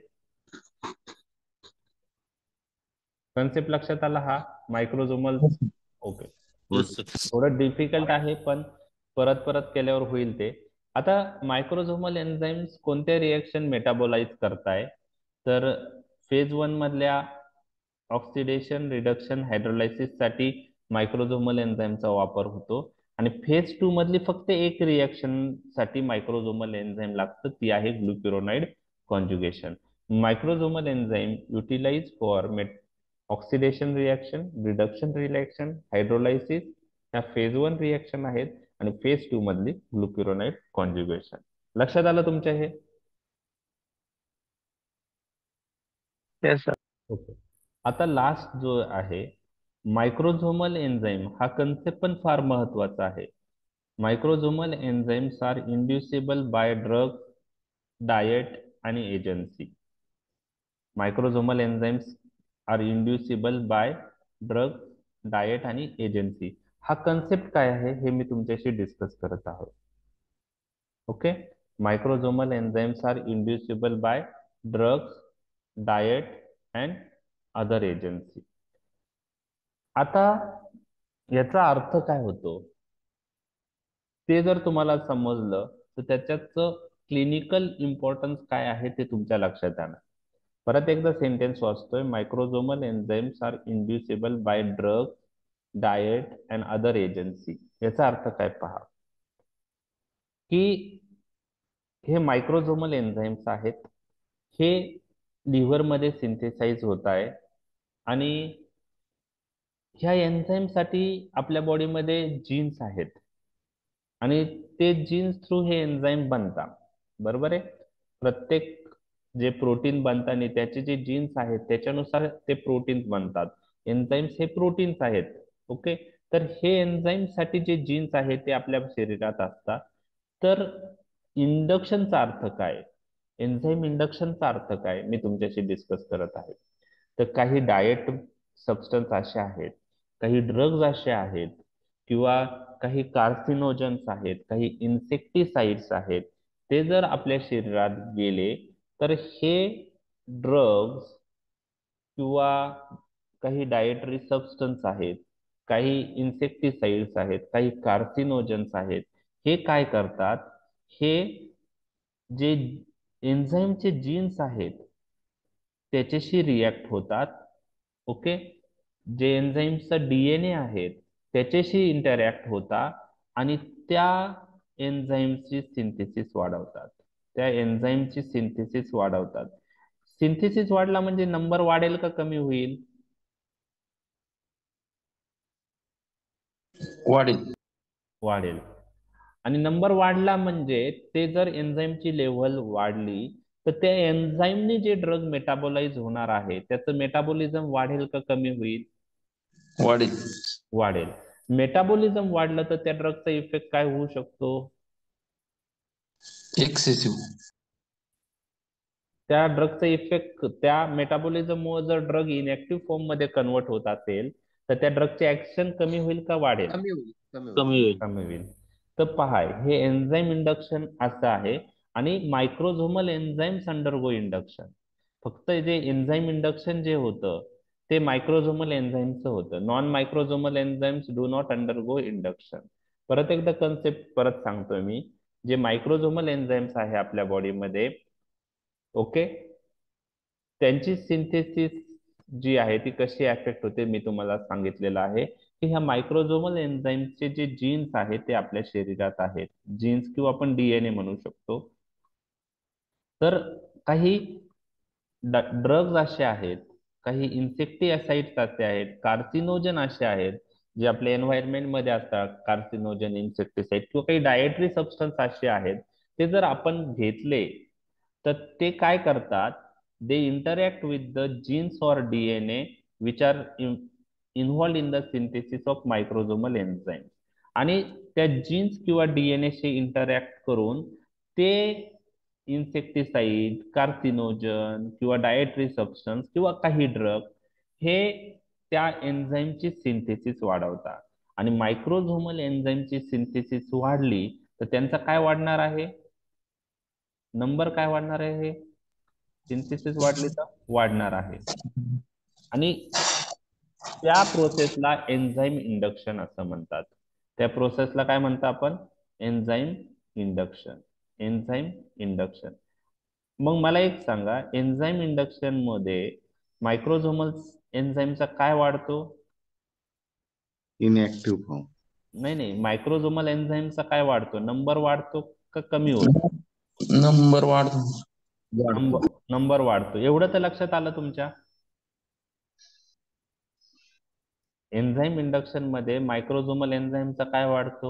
कन्सेप्ट? लक्षात आला हा मायक्रोझोमल? ओके. हो Yes, सर. sir. थोडं डिफिकल्ट आहे, पण परत परत केल्यावर होईल ते. आता मायक्रोझोमल एन्झाईम्स कोणत्या रिएक्शन मेटाबोलाइज करताय? तर फेज 1 मधल्या ऑक्सिडेशन रिडक्शन हायड्रोलायसिस साठी मायक्रोझोमल एन्झाईमचा वापर होतो. आणि फेज 2 मधली फक्त एक रिएक्शन साठी मायक्रोझोमल एन्झाईम लागतं, ती आहे glucuronide conjugation. Microsomal enzyme utilize for oxidation reaction, reduction reaction, hydrolysis ह्या फेज 1 रिएक्शन आहेत. आणि फेज 2 मधली ग्लुक्युरोनाइड कॉन्जुगेशन. लक्षात आलं तुमच्या हे? Yes sir. ओके. आता लास्ट जो आहे मायक्रोझोमल एन्झाईम, हा कन्सेप्ट पण फार महत्वाचा आहे. Microsomal enzymes are inducible by drug, diet आणि agency. Microsomal enzymes are inducible by drug, diet आणि एजन्सी. हा कन्सेप्ट काय आहे हे मी तुमच्याशी डिस्कस करत आहोत. Okay, microsomal enzymes are inducible by drugs, diet and other agency. आता याचा अर्थ काय होतो ते जर तुम्हाला समजलं तर त्याच्याचं क्लिनिकल इम्पॉर्टन्स काय आहे ते तुमच्या लक्षात येणार. परत एकदा सेंटेन्स वाचतोय. Microsomal enzymes are inducible by drug, diet and other agency. याचा अर्थ काय पहा, की हे मायक्रोझोमल एन्झाईम्स आहेत, हे लिव्हर मध्ये सिंथेसाइज होत आहे. आणि ह्या एन्झाईम साठी आपल्या बॉडीमध्ये जीन्स आहेत आणि ते जीन्स थ्रू हे एन्झाईम बनतात. बरोबर आहे? प्रत्येक जे प्रोटीन बनतात आणि त्याचे जे जीन्स आहेत त्याच्यानुसार ते प्रोटीन्स बनतात. एन्झाईम्स हे प्रोटीन्स आहेत. ओके, तर हे एन्झाईम साठी जे जीन्स आहेत ते आपल्या शरीरात असतात. तर इंडक्शनचा अर्थ काय? एन्झाईम इंडक्शनचा अर्थ काय मी तुमच्याशी डिस्कस करत आहे. तर काही डाएट सबस्टन्स असे आहेत, काही ड्रग्ज असे आहेत, किंवा काही कार्सिनोजन्स आहेत, काही इन्सेक्टिसाइड्स आहेत. ते जर आपल्या शरीरात गेले तर हे ड्रग्ज किंवा काही डाएटरी सबस्टन्स आहेत, काही इन्सेक्टिसाइड्स आहेत, काही कार्सिनोजन्स आहेत, हे काय करतात? हे जे एन्झाईमचे जीन्स आहेत त्याच्याशी रिॲक्ट होतात. ओके, जे एन्झाईमचा डीएनए आहेत त्याच्याशी इंटरॅक्ट होतात आणि त्या एन्झाईमची सिंथेसिस वाढवतात. त्या एन्झाईमची सिंथेसिस वाढवतात. सिंथेसिस वाढला म्हणजे नंबर वाढेल का कमी होईल? वाढेल. वाढेल. आणि नंबर वाढला म्हणजे ते जर एन्झाईमची लेव्हल वाढली तर त्या एन्झाईमने जे ड्रग मेटाबोलाइज होणार आहे त्याचं मेटाबॉलिझम वाढेल का कमी होईल? वाढेल. वाढेल. मेटाबॉलिझम वाढलं तर त्या ड्रगचा इफेक्ट काय होऊ शकतो? एक्सेसिव्ह. त्या ड्रगचा इफेक्ट, त्या मेटाबॉलिझम मुळे जर ड्रग इनएक्टिव्ह फॉर्म मध्ये कन्वर्ट होत असेल तर त्या ड्रगचे ऍक्शन कमी होईल का वाढेल? कमी होईल. कमी होईल. तर पहा, हे एन्झाईम इंडक्शन असं आहे. आणि मायक्रोझोमल एन्झाईम्स अंडरगो इंडक्शन. फक्त जे एन्झाईम इंडक्शन जे होतं ते मायक्रोझोमल एन्झाईमचं होतं. Non microsomal enzymes do not undergo induction. परत एकदा कन्सेप्ट परत सांगतोय मी. जे मायक्रोझोमल एन्झाईम्स आहे आपल्या बॉडीमध्ये, ओके, त्यांची सिंथेसिस जी आहे ती कशी अफेक्ट होते मी तुम्हाला सांगितलेलं आहे की ह्या मायक्रोझोमल एन्झाईमचे जे जीन्स आहेत ते आपल्या शरीरात आहेत. जीन्स किंवा आपण डीएनए म्हणू शकतो. तर काही ड्रग्ज असे आहेत, काही इन्सेक्टिसाइड्स असे आहेत, कार्सिनोजन असे आहेत जे आपल्या एन्व्हायरमेंट मध्ये असतात. कार्सिनोजन, इन्सेक्टिसाइड किंवा काही डायटरी सबस्टन्स असे आहेत ते जर आपण घेतले तर ते काय करतात? They interact with the genes और DNA which are involved in the synthesis of microsomal enzyme. आणि त्या जीन्स किंवा डीएनए इंटरॅक्ट करून ते इन्सेक्टिसाइड, कार्सिनोजन किंवा डायटरी सबस्टन्स किंवा काही ड्रग हे त्या एन्झाईमची सिंथेसिस वाढवतात. आणि मायक्रोझोमल एन्झाईमची सिंथेसिस वाढली तर त्यांचा काय वाढणार आहे? नंबर काय वाढणार आहे? सिंथेसिस वाढली तर वाढणार आहे. आणि त्या प्रोसेसला एन्झाईम इंडक्शन असं म्हणतात. त्या प्रोसेसला काय म्हणतो आपण? Enzyme induction. Enzyme induction. मग मला एक सांगा, एन्झाईम इंडक्शन मध्ये मायक्रोझोमल एन्झाईमचा काय वाढतो? Inactive form. नाही नाही, मायक्रोझोमल एन्झाईमचा काय वाढतो? नंबर वाढतो का कमी होतो? नंबर वाढतो. नंबर वाढतो. एवढं तर लक्षात आलं तुमच्या? एन्झाईम इंडक्शन मध्ये मायक्रोझोमल एन्झाईमचा काय वाढतो?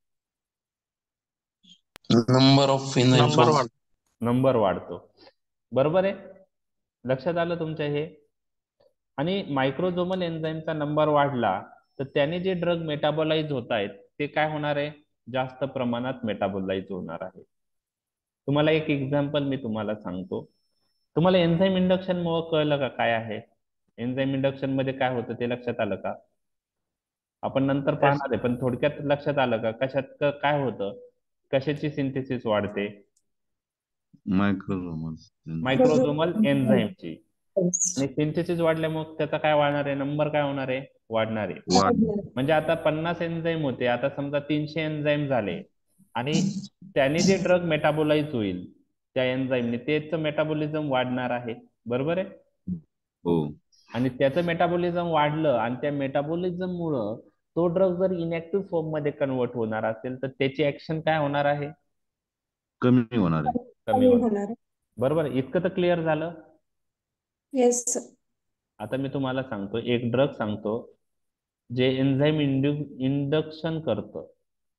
नंबर ऑफ नंबर वाढतो. नंबर वाढतो. बरोबर आहे? लक्षात आलं तुमच्या हे? आणि मायक्रोझोमल एन्झाईमचा नंबर वाढला तर त्याने जे ड्रग मेटाबोलाइज होत आहेत ते काय होणार आहे? जास्त प्रमाणात मेटाबोलाइज होणार आहे. तुम्हाला एक एक्झाम्पल मी तुम्हाला सांगतो. तुम्हाला एन्झाईम इंडक्शन मुळे कळलं का काय आहे? एन्झाईम इंडक्शन मध्ये काय होतं ते लक्षात आलं का? आपण नंतर पाहणार आहे, पण थोडक्यात लक्षात आलं का कशात काय होतं? कशाची सिंथेसिस वाढते? मायक्रोझोमल. मायक्रोझोमल एन्झाईमची. आणि सिंथेसिस वाढल्यामुळे त्याचा काय वाढणार आहे? नंबर काय होणार आहे? वाढणार आहे. म्हणजे आता 50 एन्झाईम होते, आता समजा 300 एन्झाईम झाले. आणि त्याने जे ड्रग मेटाबोलाइज होईल त्या एन्झाईमने त्याचं मेटाबॉलिझम वाढणार आहे. बरोबर आहे? हो. आणि त्याचं मेटाबॉलिझम वाढलं आणि त्या मेटाबॉलिझम मुळे तो ड्रग जर इनएक्टिव्ह फॉर्म मध्ये कन्वर्ट होणार असेल तर त्याची ऍक्शन काय होणार आहे? कमी होणार आहे. कमी होणार. बरोबर, इतकं तर क्लिअर झालं? Yes sir. आता मी तुम्हाला सांगतो, एक ड्रग सांगतो जे एन्झाईम इंडक्शन करतं.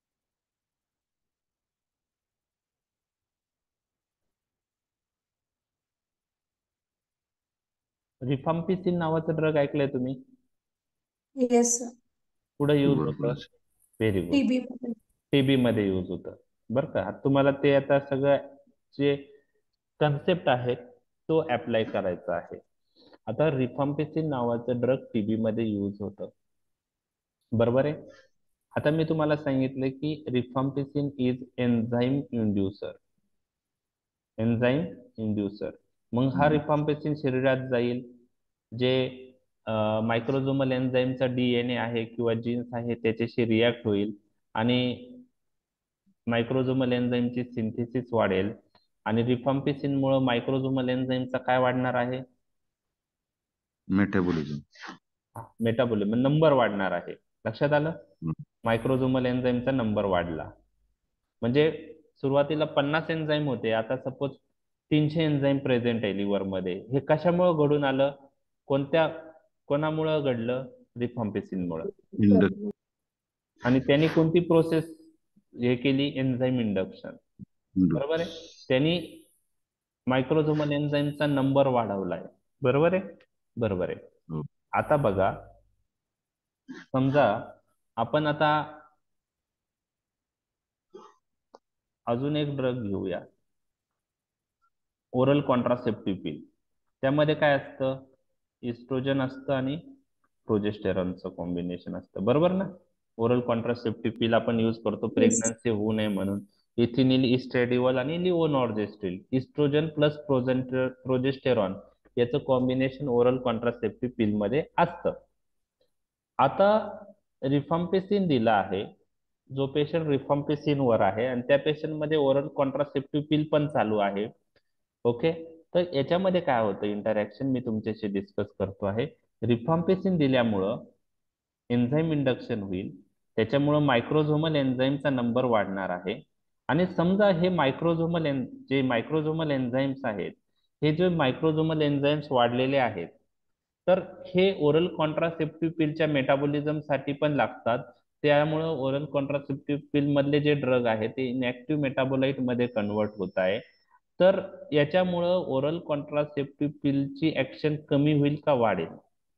रिफाम्पिसिन नावाचं ड्रग ऐकलंय तुम्ही? Yes sir. पुढे यूज होतं? Tuberculosis. Very good. TB. TB मध्ये यूज होतं. बरं का? तुम्हाला ते आता सगळं जे कन्सेप्ट आहेत तो अप्लाय करायचा आहे. आता रिफाम्पिसिन नावाचं ड्रग टीबी मध्ये यूज होतं. बरोबर आहे? आता मी तुम्हाला सांगितलं की rifampicin is enzyme inducer. Enzyme inducer. मग हा रिफाम्पिसिन शरीरात जाईल, जे मायक्रोझोमल एन्झाईमचा डीएनए आहे किंवा जीन्स आहे त्याच्याशी रिॲक्ट होईल आणि मायक्रोझोमल एन्झाईमची सिंथेसिस वाढेल. आणि रिफाम्पिसिन मुळे मायक्रोझोमल एन्झाईमचा काय वाढणार आहे? मेटाबॉलिझम. मेटाबॉलिझम, नंबर वाढणार आहे. लक्षात आलं? मायक्रोझोमल एन्झाईमचा नंबर वाढला म्हणजे सुरुवातीला 50 एन्झाईम होते, आता सपोज 300 एन्झाईम प्रेझेंट आहे लिव्हर मध्ये. हे कशामुळे घडून आलं? कोणामुळे घडलं? रिफाम्पिसिन मुळे. आणि त्यांनी कोणती प्रोसेस हे केली? Enzyme induction. बरोबर आहे? त्यांनी मायक्रोझोमल एन्झाईमचा नंबर वाढवलाय. बरोबर आहे? बरोबर आहे. हो. आता बघा, समजा आपण आता अजून एक ड्रग घेऊया, ओरल कॉन्ट्रासेप्टिव्ह पिल. त्यामध्ये काय असतं? इस्ट्रोजन असतं आणि प्रोजेस्टेरॉनचं कॉम्बिनेशन असतं. बरोबर ना? ओरल कॉन्ट्रासेप्टिव्ह पिल आपण यूज करतो Yes. प्रेग्नन्सी होऊ नये म्हणून. इथिनिल इस्ट्रेडिओल आणि लिओनॉर्जेस्ट्रिल, इस्ट्रोजन प्लस प्रोजेस्टेरॉन याचं कॉम्बिनेशन ओरल कॉन्ट्रासेप्टिव्ह पिल मध्ये असतं. आता रिफाम्पिसिन दिला आहे, जो पेशंट रिफाम्पिसिन वर आहे आणि त्या पेशंट मध्ये ओरल कॉन्ट्रासेप्टिव्ह पिल पण चालू आहे. ओके, तर याच्यामध्ये काय होतं इंटरॅक्शन मी तुमच्याशी डिस्कस करतो आहे. रिफाम्पिसिन दिल्यामुळं एन्झाईम इंडक्शन होईल, त्याच्यामुळं मायक्रोझोमल एन्झाईमचा नंबर वाढणार आहे. आणि समजा हे जे मायक्रोझोमल एन्झाईम्स आहेत, हे जे मायक्रोझोमल एन्झाईम्स वाढलेले आहेत, तर हे ओरल कॉन्ट्रासेप्टिव्ह पिलच्या मेटाबॉलिझम साठी पण लागतात. त्यामुळं ओरल कॉन्ट्रासेप्टिव्ह पिल मधले जे ड्रग आहे ते इनॅक्टिव्ह मेटाबोलाइट मध्ये कन्वर्ट होत आहे. तर याच्यामुळं ओरल कॉन्ट्रासेप्टिव्ह पिलची ऍक्शन कमी होईल का वाढेल?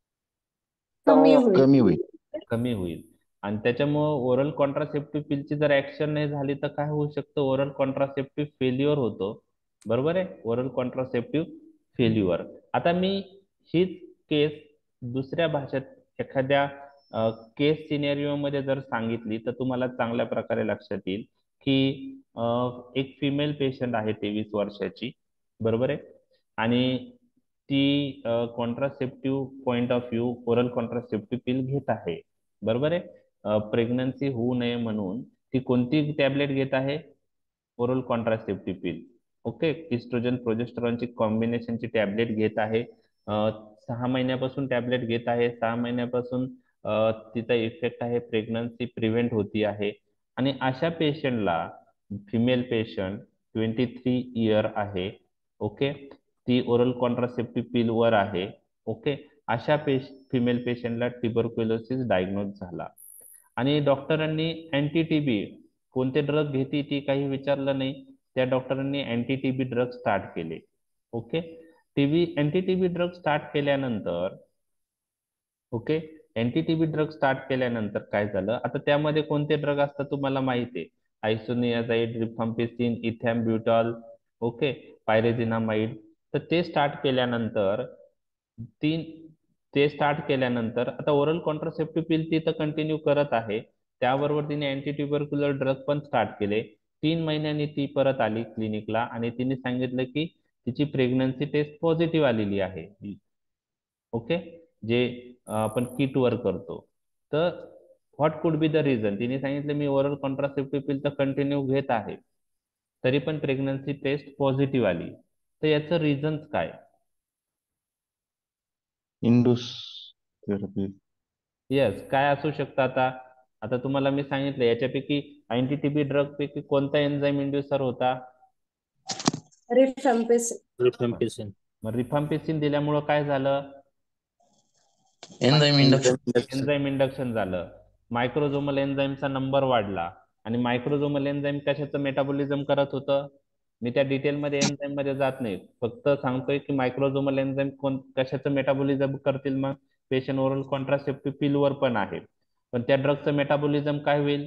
कमी होईल. कमी होईल. कमी होईल. आणि त्याच्यामुळं ओरल कॉन्ट्रासेप्टिव्ह पिलची जर ऍक्शन नाही झाली तर काय होऊ शकतं? ओरल कॉन्ट्रासेप्टिव्ह फेल्युअर होतो. बरोबर आहे? Oral contraceptive failure. आता मी हीच केस दुसऱ्या भाषेत एखाद्या केस सिनेरिओ मध्ये जर सांगितली तर तुम्हाला चांगल्या प्रकारे लक्षात येईल की एक फिमेल पेशंट आहे 23 वर्षाची. बरोबर आहे? आणि ती contraceptive point of view oral contraceptive pill घेत आहे. बरोबर आहे? प्रेग्नन्सी होऊ नये म्हणून ती कोणती टॅबलेट घेत आहे? Oral contraceptive pill. Okay, estrogen प्रोजेस्टेरॉनची कॉम्बिनेशनची टॅबलेट घेत आहे. 6 महिन्यापासून टॅबलेट घेत आहे. 6 महिन्यापासून तिचा इफेक्ट आहे, प्रेग्नन्सी प्रिव्हेंट होती आहे. आणि अशा पेशंटला, फिमेल पेशंट 23 इयर आहे. ओके, ती ओरल कॉन्ट्रासेप्टिव्ह पिल वर आहे. ओके, अशा फिमेल पेशंटला ट्युबरक्युलोसिस डायग्नोज झाला आणि डॉक्टरांनी अँटी टीबी कोणते ड्रग घेते ती काही विचारलं नाही. त्या डॉक्टरांनी अँटी टीबी ड्रग स्टार्ट केले. Okay, anti TB drug start केल्यानंतर अँटी टीबी ड्रग स्टार्ट केल्यानंतर काय झालं? आता त्यामध्ये कोणते ड्रग असतात तुम्हाला माहिती आहे? Isoniazid, rifampicin, ethambutol, okay, pyrazinamide. तर ते स्टार्ट केल्यानंतर तीन ते स्टार्ट केल्यानंतर आता ओरल कॉन्ट्रासेप्टिव्ह पिल ती तर कंटिन्यू करत आहे. त्याबरोबर तिने अँटी ट्युबरक्युलर ड्रग पण स्टार्ट केले. 3 महिन्यांनी ती परत आली क्लिनिकला आणि तिने सांगितलं की तिची प्रेग्नन्सी टेस्ट पॉझिटिव्ह आलेली आहे. ओके, जे आपण किट वर करतो. तर what could be the reason? तिने सांगितलं मी ओरल कॉन्ट्रासेप्टिव्ह पिल तर कंटिन्यू घेत आहे, तरी पण प्रेग्नन्सी टेस्ट पॉझिटिव्ह आली. तर याचं रिझन्स काय? इंडोस थेरपी. येस, काय असू शकतं? आता आता तुम्हाला मी सांगितलं याच्यापैकी अँटी टीबी ड्रग पैकी कोणता एन्झाईम इंड्युसर होता? रिफॅम्पिसिन. मग रिफाम्पिसिन दिल्यामुळं काय झालं? Enzyme induction. एन्झाईम इंडक्शन झालं. मायक्रोझोमल एन्झाईमचा नंबर वाढला. आणि मायक्रोझोमल एन्झाईम कशाचं मेटाबॉलिझम करत होतं? मी त्या डिटेलमध्ये एन्झाईम मध्ये जात नाही, फक्त सांगतोय की मायक्रोझोमल एन्झाईम कशाचं मेटाबॉलिझम करतील? मग पेशंट ओरल कॉन्ट्रासेप्टिव्ह पिल वर पण आहे, पण त्या ड्रगचं मेटाबॉलिझम काय होईल?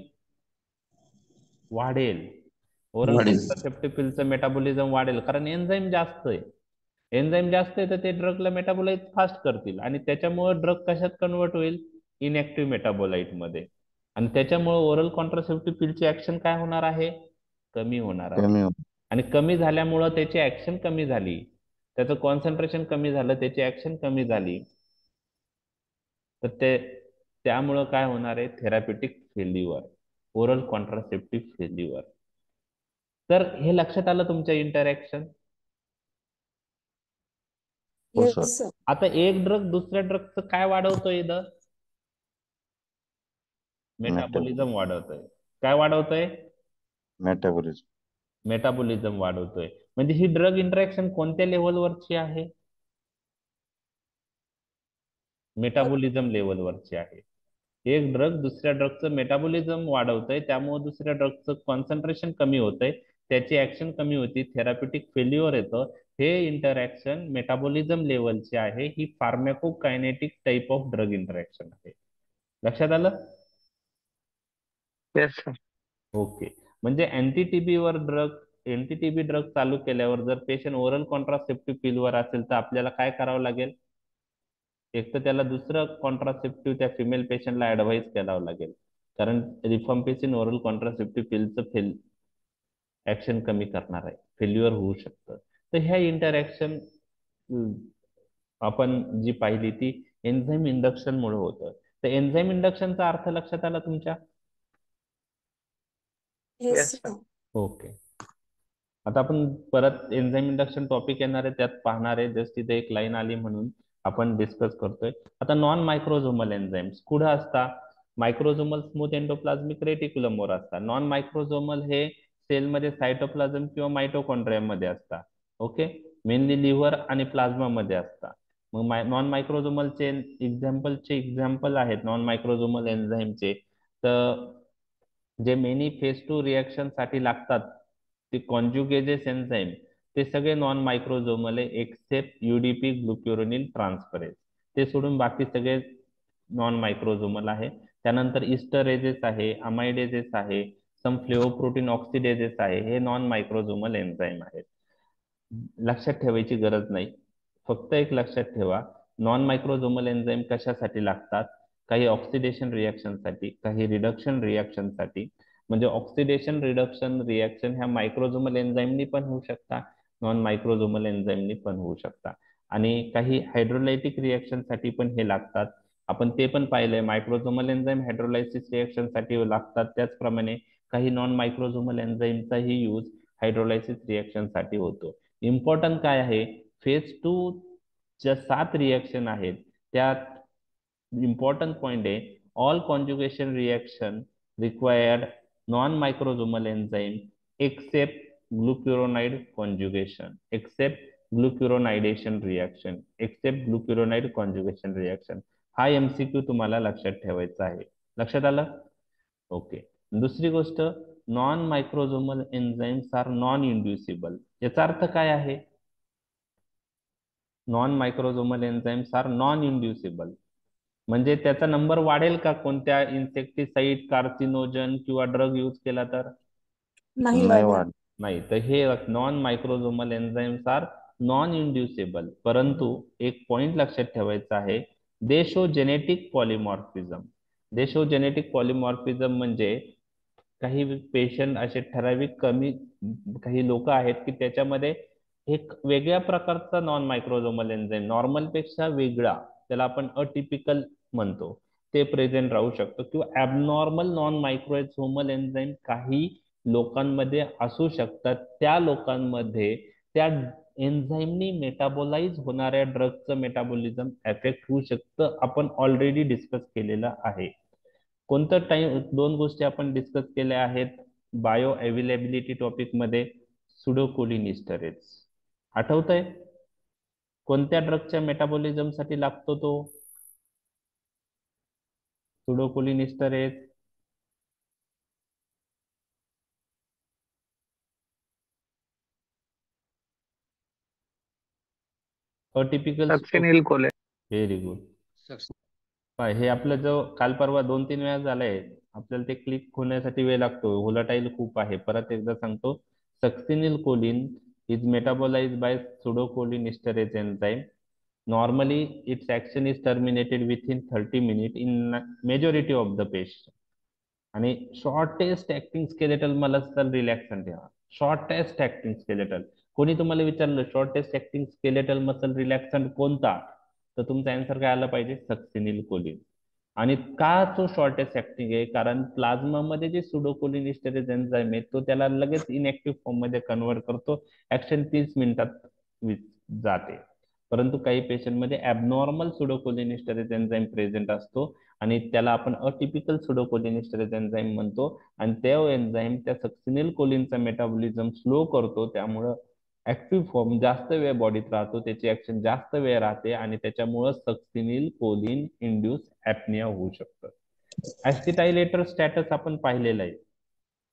वाढेल. ओरल वाढेल. कॉन्ट्रासेप्टिव्ह पिलचं मेटाबॉलिझम वाढेल, कारण एन्झाईम जास्त आहे. एन्झाईम जास्त आहे तर ते ड्रगला मेटाबोलाइट फास्ट करतील आणि त्याच्यामुळे ड्रग कशात कन्वर्ट होईल? इनएक्टिव्ह मेटाबोलाइट मध्ये. आणि त्याच्यामुळे ओरल कॉन्ट्रासेप्टिव्ह पिलची ऍक्शन काय होणार आहे? कमी होणार आहे. कमी होईल. आणि कमी झाल्यामुळं त्याची ऍक्शन कमी झाली, त्याचं कॉन्सन्ट्रेशन कमी झालं, त्याची ऍक्शन कमी झाली. तर त्यामुळं काय होणार आहे? Therapeutic failure, oral contraceptive failure. तर हे लक्षात आलं तुमच्या इंटरॅक्शन? हो Yes, सर. sir. आता एक ड्रग दुसऱ्या ड्रगचं काय वाढवतोय? इथं मेटाबॉलिझम वाढवतोय. काय वाढवतोय? मेटाबॉलिझम. मेटाबॉलिझम वाढवतोय. म्हणजे ही ड्रग इंटरॅक्शन कोणत्या लेवलवरची आहे? मेटाबॉलिझम लेवलवरची आहे. एक ड्रग दुसऱ्या ड्रगचं मेटाबॉलिझम वाढवतंय, त्यामुळे दुसऱ्या ड्रगचं कॉन्सन्ट्रेशन कमी होतंय, त्याची ऍक्शन कमी होती, थेराप्युटिक फेल्युअर येतं. हे इंटरॅक्शन मेटाबॉलिझम लेवलचे आहे. ही pharmacokinetic type of drug interaction आहे. लक्षात आलं? Yes sir. ओके. म्हणजे अँटी टीबी ड्रग चालू केल्यावर जर पेशंट ओरल कॉन्ट्रासेप्टिव्ह पिलवर असेल तर आपल्याला काय करावं लागेल? एक तर त्याला दुसरं कॉन्ट्रासेप्टिव्ह त्या फिमेल पेशंटला ऍडवाइस करावं लागेल, कारण रिफॉर्मपेसिन ओरल कॉन्ट्रासेप्टिव्ह पिलचं ऍक्शन कमी करणार आहे, फेल्युअर होऊ शकतं. तर ह्या इंटरॅक्शन आपण जी पाहिली ती एन्झाईम इंडक्शन मुळे होतं. तर एन्झाईम इंडक्शनचा अर्थ लक्षात आला तुमच्या? Yes sir. ओके. आता आपण परत एन्झाईम इंडक्शन टॉपिक येणार आहे, त्यात पाहणार आहे. जस्ट इथे एक लाईन आली म्हणून आपण डिस्कस करतोय. आता नॉन मायक्रोझोमल एन्झाईम्स कुठं असतात? मायक्रोझोमल स्मूथ एंडोप्लाझमिक रेटिक्युलमवर असतात. नॉन मायक्रोझोमल हे सेलमध्ये सायटोप्लाझम किंवा मायटोकॉन्ड्रियम मध्ये असतात. ओके. मेनली लिव्हर आणि प्लाझ्मा मध्ये असतात. मग नॉन मायक्रोझोमलचे एक्झाम्पल आहेत नॉन मायक्रोझोमल एन्झाईमचे. तर जे मेनी फेज 2 रिएक्शन साठी लागतात ते कॉन्जुगेजेस एन्झाईम, ते सगळे नॉन मायक्रोझोमल आहे एक्सेप्ट युडीपी ग्लुक्युरोनिल ट्रान्सफरेज. ते सोडून बाकी सगळे नॉन मायक्रोझोमल आहे. त्यानंतर इस्टरेजेस आहे, अमायडेजेस आहे, सम फ्लेवोप्रोटीन ऑक्सिडेजेस आहे, हे नॉन मायक्रोझोमल एन्झाईम आहेत. लक्षात ठेवायची गरज नाही. फक्त एक लक्षात ठेवा, नॉन मायक्रोझोमल एन्झाईम कशासाठी लागतात? काही ऑक्सिडेशन रिएक्शनसाठी, काही रिडक्शन रिएक्शनसाठी. म्हणजे ऑक्सिडेशन रिडक्शन रिएक्शन ह्या मायक्रोझोमल एन्झाईमनी पण होऊ शकता, नॉन मायक्रोझोमल एन्झाईमनी पण होऊ शकता. आणि काही हायड्रोलायटिक रिएक्शनसाठी पण हे लागतात. आपण ते पण पाहिलंय, मायक्रोझोमल एन्झाईम हायड्रोलायसिस रिएक्शनसाठी लागतात. त्याचप्रमाणे काही नॉन मायक्रोझोमल एन्झाईमचाही यूज हायड्रोलायसिस रिएक्शनसाठी होतो. इम्पॉर्टंट काय आहे? फेज 2 ज्या 7 रिएक्शन आहेत त्यात इम्पॉर्टंट पॉइंट आहे, all conjugation reaction required non microsomal enzyme except glucuronide conjugation, except glucuronidation reaction, except glucuronide conjugation reaction. हा एमसीक्यू तुम्हाला लक्षात ठेवायचा आहे. लक्षात आलं? ओके. दुसरी गोष्ट, non microsomal enzymes are non inducible. याचा अर्थ काय आहे? Non microsomal enzymes are non inducible म्हणजे त्याचा नंबर वाढेल का कोणत्या इन्सेक्टिसाइड, कार्सिनोजन किंवा ड्रग यूज केला तर? नाही वाढ. नाही. तर हे non microsomal enzymes are non inducible. परंतु एक पॉइंट लक्षात ठेवायचा आहे, they show genetic polymorphism. They show genetic polymorphism म्हणजे काही पेशंट असे ठराविक काही लोक आहेत की त्याच्यामध्ये एक वेगळ्या प्रकारचा नॉन मायक्रोझोमल एन्झाईम, नॉर्मल पेक्षा वेगळा, त्याला आपण अटिपिकल म्हणतो, ते प्रेझेंट राहू शकतो. किंवा ऍबनॉर्मल नॉन मायक्रोझोमल एन्झाईम काही लोकांमध्ये असू शकतात. त्या लोकांमध्ये त्या एन्झाईमनी मेटाबोलाइज होणाऱ्या ड्रगचं मेटाबॉलिझम एफेक्ट होऊ शकतं. आपण ऑलरेडी डिस्कस केलेलं आहे. कोणतं टाइम 2 गोष्टी आपण डिस्कस केल्या आहेत बायो अवेलेबिलिटी टॉपिक मध्ये, सुडोकोलिनिस्टरेज. आठवतंय कोणत्या ड्रगच्या मेटाबॉलिझम साठी लागतो तो सुडोकोलिनिस्टरेज? अटिपिकल. सक्सिनिल कोले. Very good. हे आपलं जो काल परवा 2-3 वेळा झालंय, आपल्याला ते क्लिक होण्यासाठी वेळ लागतो, व्होलाटाईल खूप आहे. परत एकदा सांगतो, succinyl choline is metabolized by pseudocholinesterase enzyme. Normally, its action is terminated within 30 minutes in majority of the patient. आणि shortest acting skeletal muscle relaxant ठेवा. शॉर्टेस्ट ऍक्टिंग स्केलेटल, कोणी तुम्हाला विचारलं shortest acting skeletal muscle relaxant कोणता, तर तुमचा answer काय आला पाहिजे? Succinyl choline. आणि का तो शॉर्टेस्ट ऍक्टिंग आहे? कारण प्लाझ्मा मध्ये जे सुडोकोलिनिस्टरेज एन्झाईम आहे तो त्याला लगेच इनएक्टिव्ह फॉर्म मध्ये कन्वर्ट करतो. ऍक्शन 30 मिनिटात जाते. परंतु काही पेशंट मध्ये ऍबनॉर्मल सुडोकोलिनिस्टरेज एन्झाईम प्रेझेंट असतो आणि त्याला आपण अटिपिकल सुडोकोलिनिस्टरेज एन्झाईम म्हणतो. आणि त्या एन्झाईम त्या सक्सिनिल कोलिनचा मेटाबॉलिझम स्लो करतो, त्यामुळं ऍक्टिव्ह फॉर्म जास्त वेळ बॉडीत राहतो, त्याची ऍक्शन जास्त वेळ राहते आणि त्याच्यामुळं सक्सिनिल कोलिन इंड्यूस ऍपनिया होऊ शकतं. ऍसिटायलेटर स्टॅटस आपण पाहिलेलं आहे.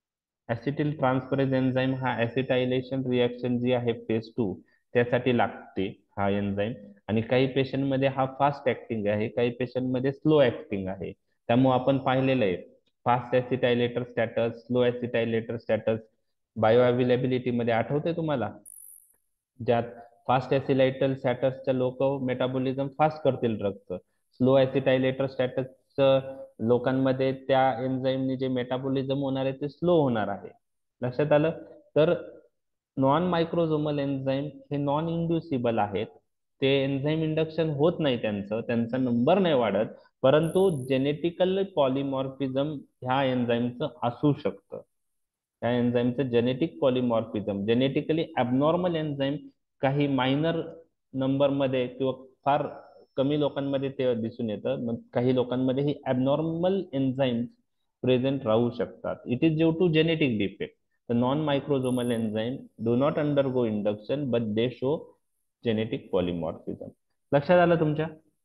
ऍसिटिल ट्रान्सफरेज एन्झाईम हा ऍसिटायलेशन रिॲक्शन जी आहे फेज 2 त्यासाठी लागते हा एन्झाईम. आणि काही पेशंट मध्ये हा फास्ट ऍक्टिंग आहे, काही पेशंट मध्ये स्लो ऍक्टिंग आहे. त्यामुळे आपण पाहिलेलं आहे fast acetylator status, slow acetylator status bio availability मध्ये आठवते तुम्हाला, ज्यात फास्ट ऍसिटायलेटर स्टॅटसच्या लोक मेटाबॉलिझम फास्ट करतील ड्रगचं, स्लो ऍसिटायलेटर स्टॅटस लोकांमध्ये त्या एन्झाईमने जे मेटाबॉलिझम होणार आहे ते स्लो होणार आहे. लक्षात आलं? तर नॉन मायक्रोझोमल एन्झाईम हे नॉन इंड्युसिबल आहेत. ते एन्झाईम इंडक्शन होत नाही, त्यांचा नंबर नाही वाढत, परंतु जेनेटिकल पॉलिमॉर्फिझम ह्या एन्झाईमचं असू शकतं. त्या एन्झाईमचं genetic polymorphism, genetically abnormal enzyme काही मायनर नंबरमध्ये किंवा फार कमी लोकांमध्ये ते दिसून येतं. मग काही लोकांमध्ये ही ॲबनॉर्मल एन्झाईम प्रेझेंट राहू शकतात. It is due to genetic defect. The non-microsomal enzyme do not undergo induction, but they show genetic polymorphism. लक्षात आलं तुमच्या?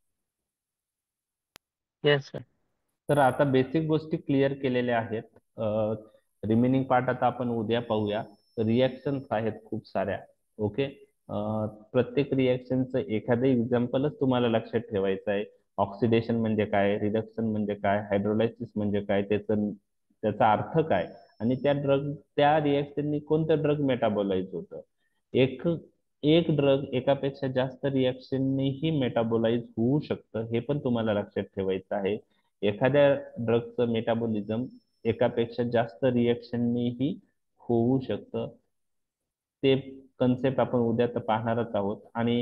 Yes sir. तर आता बेसिक गोष्टी क्लिअर केलेल्या आहेत. रिमेनिंग पार्ट आता आपण उद्या पाहूया. रिॲक्शन्स आहेत खूप साऱ्या. ओके, प्रत्येक रिॲक्शनचं एखादं एक्झाम्पलच तुम्हाला लक्षात ठेवायचं आहे. ऑक्सिडेशन म्हणजे काय, रिडक्शन म्हणजे काय, हायड्रोलायसिस म्हणजे काय, त्याचा अर्थ काय, आणि त्या रिॲक्शननी कोणतं ड्रग मेटाबोलाइज होतं. एक एक ड्रग एकापेक्षा जास्त रिॲक्शननीही मेटाबोलाइज होऊ शकतं, हे पण तुम्हाला लक्षात ठेवायचं आहे. एखाद्या ड्रगचं मेटाबॉलिझम एकापेक्षा जास्त रिॲक्शननीही होऊ शकतं. ते कन्सेप्ट आपण उद्या तर पाहणारच आहोत. आणि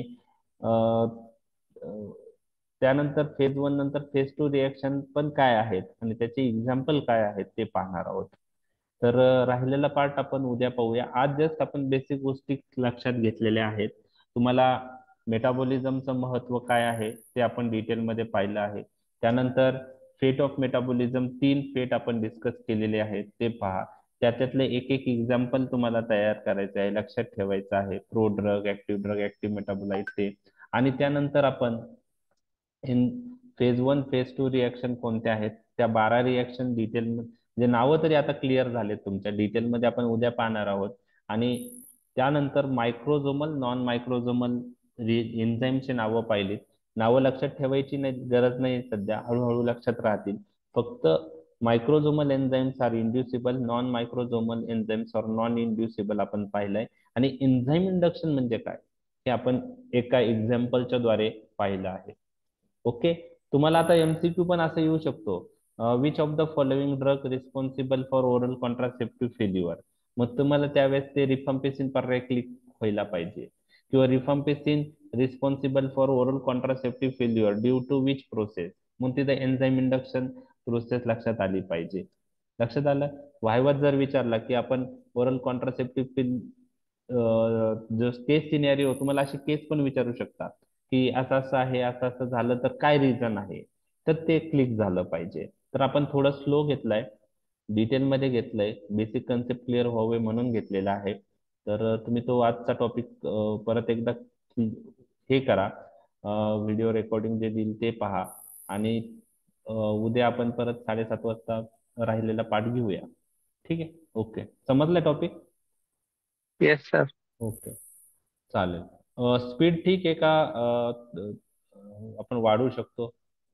त्यानंतर फेज 1 नंतर फेज 2 रिॲक्शन पण काय आहेत आणि त्याचे एक्झाम्पल काय आहेत ते पाहणार आहोत. तर राहिलेला पार्ट आपण उद्या पाहूया. आज जस्ट आपण बेसिक गोष्टी लक्षात घेतलेल्या आहेत. तुम्हाला मेटाबॉलिझमचं महत्व काय आहे ते आपण डिटेलमध्ये पाहिलं आहे. त्यानंतर फेट ऑफ मेटाबॉलिझम, 3 फेट आपण डिस्कस केलेले आहेत ते पहा. त्याच्यातले एक एक एक्झाम्पल तुम्हाला तयार करायचं आहे, लक्षात ठेवायचं आहे. प्रो ड्रग, ऍक्टिव्ह मेटाबोलाइट ते. आणि त्यानंतर आपण इन फेज 1 फेज 2 रिॲक्शन कोणत्या आहेत त्या 12 रिॲक्शन डिटेल म्हणजे नावं तरी आता क्लिअर झाले तुमच्या, डिटेलमध्ये आपण उद्या पाहणार आहोत. आणि त्यानंतर मायक्रोझोमल, नॉन मायक्रोझोमल एन्झाईमचे नावं पाहिलीत. नावं लक्षात ठेवायची नाही, गरज नाही सध्या, हळूहळू लक्षात राहतील. फक्त microsomal enzymes are inducible, non microsomal enzymes are non inducible आपण पाहिलंय. आणि एन्झाईम इंडक्शन म्हणजे काय हे आपण एका एक्झाम्पलच्या द्वारे पाहिलं आहे. ओके, तुम्हाला आता एमसीक्यू पण असं येऊ शकतो, which of the following drug responsible for oral contraceptive failure. मग तुम्हाला त्यावेळेस ते रिफाम्पिसिन पर्याय क्लिक व्हायला पाहिजे, किंवा rifampicin responsible for oral contraceptive failure due to which process, मग तिथे एन्झाईम इंडक्शन प्रोसेस लक्षात आली पाहिजे. लक्षात आलं? व्हायवाच जर विचारला की आपण ओरल कॉन्ट्रासेप्टिव्ह जो केस सिनेरिओ, तुम्हाला अशी केस पण विचारू शकतात की असं असं आहे, असं असं झालं तर काय रिझन आहे, तर ते क्लिक झालं पाहिजे. तर आपण थोडं स्लो घेतलंय, डिटेलमध्ये घेतलंय, बेसिक कन्सेप्ट क्लिअर व्हावे म्हणून घेतलेला आहे. तर तुम्ही तो आजचा टॉपिक परत एकदा हे करा, व्हिडिओ रेकॉर्डिंग जे देईल ते पहा. आणि उद्या आपण परत 7:30 वाजता राहिलेला पाठ घेऊया. ठीक आहे? ओके, समजलं टॉपिक? Yes sir. ओके, चालेल. स्पीड ठीक आहे का? आपण वाढवू शकतो?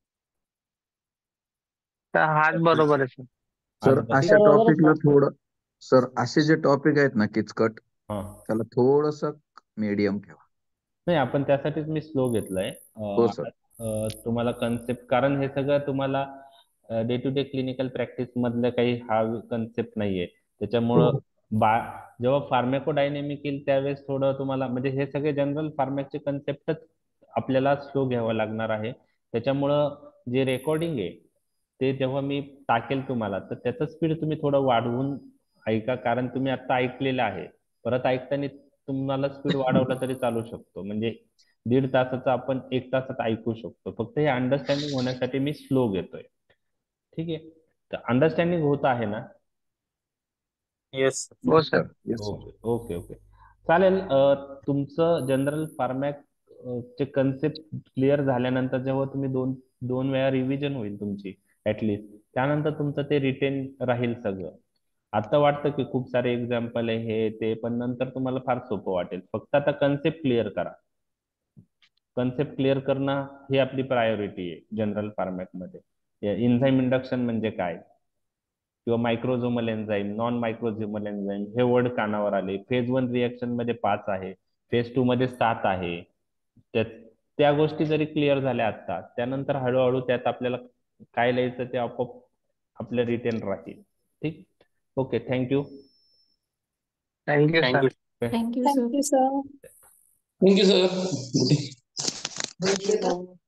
हाच बरोबर आहे सर. सर आज अशा टॉपिकला थोडं, सर असे जे टॉपिक आहेत ना किचकट, हा, त्याला थोडस मीडियम ठेवा. नाही आपण त्यासाठीच मी स्लो घेतलाय. हो सर. तुम्हाला कन्सेप्ट, कारण हे सगळं तुम्हाला day to day clinical practice मधलं काही हा कन्सेप्ट नाहीये. त्याच्यामुळं हो. बा जेव्हा फार्मेकोडायनेमिक येईल त्यावेळेस थोडं तुम्हाला, म्हणजे हे सगळे जनरल फार्मॅकचे कन्सेप्टच आपल्याला स्लो घ्यावं लागणार आहे. त्याच्यामुळं जे रेकॉर्डिंग आहे ते जेव्हा मी टाकेल तुम्हाला, तर त्याचं स्पीड तुम्ही थोडं वाढवून ऐका, कारण तुम्ही आता ऐकलेलं आहे. परत ऐकताना तुम्हाला स्पीड वाढवला तरी चालू शकतो, म्हणजे 1.5 तासाचा आपण 1 तासात ऐकू शकतो. फक्त हे अंडरस्टँडिंग होण्यासाठी मी स्लो घेतोय. ठीक आहे? तर अंडरस्टँडिंग होत आहे ना? Yes. हो sir. Sir yes sir. Okay okay okay, चालेल. तुमचं जनरल फार्मॅक चे कन्सेप्ट क्लिअर झाल्यानंतर जेव्हा तुम्ही दोन दोन वेळा रिव्हिजन होईल तुमची ऍटलिस्ट, त्यानंतर तुमचं ते रिटेन राहील सगळं. आता वाटतं की खूप सारे एक्झाम्पल आहे हे ते, पण नंतर तुम्हाला फार सोपं वाटेल. फक्त आता कन्सेप्ट क्लिअर करा. कन्सेप्ट क्लिअर करणं ही आपली प्रायोरिटी आहे जनरल फॉर्मॅटमध्ये. एन्झाईम इंडक्शन म्हणजे काय, किंवा microsomal enzyme, non microsomal enzyme हे वर्ड कानावर आले. फेज 1 रिएक्शन मध्ये 5 आहे, फेज 2 मध्ये 7 आहे. त्या त्या गोष्टी जरी क्लिअर झाल्या आता, त्यानंतर हळूहळू त्यात आपल्याला काय लिहायचं ते आपोआप आपलं रिटेन राहील. ठीक. Okay, thank you. Thank you sir. Thank you sir. Thank you sir. Thank you sir.